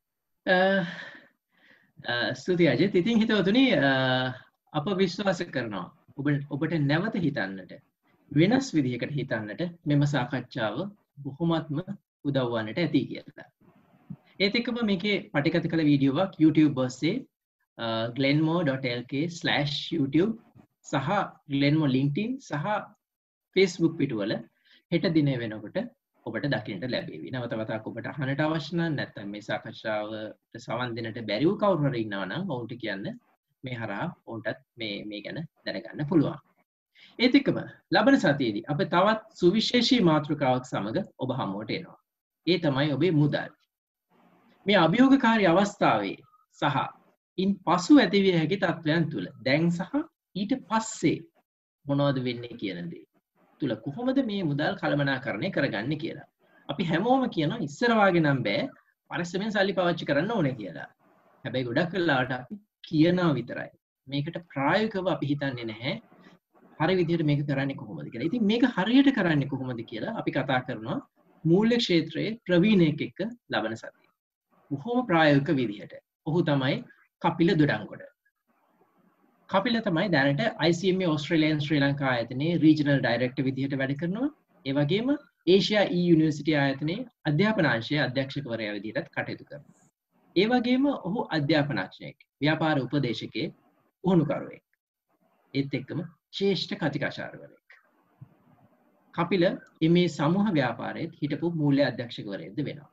ස්තුතියි අජිත්. ඉතින් හිතවතුනි අප විශ්වාස කරනවා ඔබ ඔබට නැවත හිතන්නට වෙනස් විදිහකට හිතන්නට මෙම සාකච්ඡාව බොහොමත්ම උදව් වන්නට ඇති කියලා. ඒත් එක්කම මේකේ පටිගත කළ වීඩියෝවක් YouTube ඔස්සේ glenmore dot l k slash youtube සහ glenmore linkedin සහ Facebook පිටුවල හෙට දිනේ වෙනකොට ඔබට දකින්නට ලැබේවි. නැවත වතාවක් ඔබට අහන්නට අවශ්‍ය නම් නැත්නම් මේ සාකච්ඡාවට සවන් දෙන්නට බැරි වූ කවුරු හරි ඉන්නවා නම් ඔවුන්ට කියන්න මේ හරහා ඔවුන්ටත් මේ මේ ගැන දැනගන්න පුළුවන්. ඒත් එක්කම ලබන සතියේදී අප තවත් සුවිශේෂී මාතෘකාවක් සමග ඔබ හමුවට එනවා. ඒ තමයි ඔබේ මුදල්. මේ අභියෝගකාරී අවස්ථාවේ සහ ඉන් පසු ඇතිවිය හැකි තත්ත්වයන් තුළ දැන් සහ ඊට පස්සේ මොනවද වෙන්නේ කියන දේ තුළ කොහොමද මේ මුදල් කළමනාකරණය කරගන්නේ කියලා. අපි හැමෝම කියනවා ඉස්සර වාගේ නම් බෑ පරිස්සමෙන් සල්ලි පාවිච්චි කරන්න ඕනේ කියලා. හැබැයි ගොඩක් වෙලාවට අපි කියනවා විතරයි. මේකට ප්‍රායෝගිකව අපි හිතන්නේ නැහැ. හරි විදිහට මේක කරන්නේ කොහොමද කියලා. ඉතින් මේක හරියට කරන්නේ කොහොමද කියලා අපි කතා කරනවා මූල්‍ය ක්ෂේත්‍රයේ ප්‍රවීණයෙක් එක්ක ලබන සතියේ. බොහොම ප්‍රායෝගික විදිහට. ඔහු තමයි කපිල දොඩංගොඩ. කපිල තමයි දැනට I C M A Australian ශ්‍රී ලංකා ආයතනයේ රීජනල් ඩයිරෙක්ටර් විදිහට වැඩ කරනවා. ඒ වගේම ඒෂියා E යුනිවර්සිටි ආයතනයේ අධ්‍යාපනාංශයේ අධ්‍යක්ෂකවරයා විදිහටත් කටයුතු කරනවා. ඒ වගේම ඔහු අධ්‍යාපනඥයෙක්, ව්‍යාපාර උපදේශකයෙක්, පුහුණුකරුවෙක්. ඒත් එක්කම ශ්‍රේෂ්ඨ කතිකාචාර්යවරයෙක්. කපිල මේ සමූහ ව්‍යාපාරයේ හිටපු මූල්‍ය අධ්‍යක්ෂකවරයෙක්ද වෙනවා.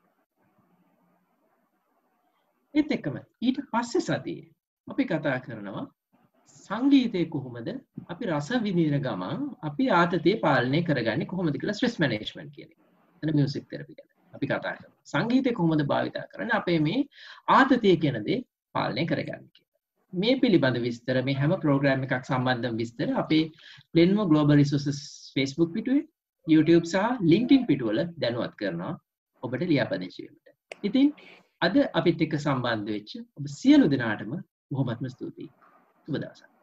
ඒත් එක්කම ඊට පස්සේ සතියේ අපි කතා කරනවා සංගීතය කොහොමද අපි රස විඳින ගමන් අපි ආතතිය පාලනය කරගන්නේ කොහොමද කියලා ස්ට්‍රෙස් මැනේජ්මන්ට් කියන එක. එතන මියුසික් තෙරපි ගැන අපි කතා කරනවා. සංගීතය කොහොමද භාවිතා කරන්නේ අපේ මේ ආතතිය කියන දේ පාලනය කරගන්න කියලා. මේ පිළිබඳ විස්තර මේ හැම ප්‍රෝග්‍රෑම් එකක් සම්බන්ධව විස්තර අපේ Lenovo Global Resources Facebook පිටුවේ YouTube සහ LinkedIn පිටුවල දැනුවත් කරනවා ඔබට ලියාපදිංචි වීමට. ඉතින් අද අපිත් එක්ක සම්බන්ධ වෙච්ච ඔබ සියලු දෙනාටම බොහොමත්ම ස්තුතියි. සුබ දවසක්.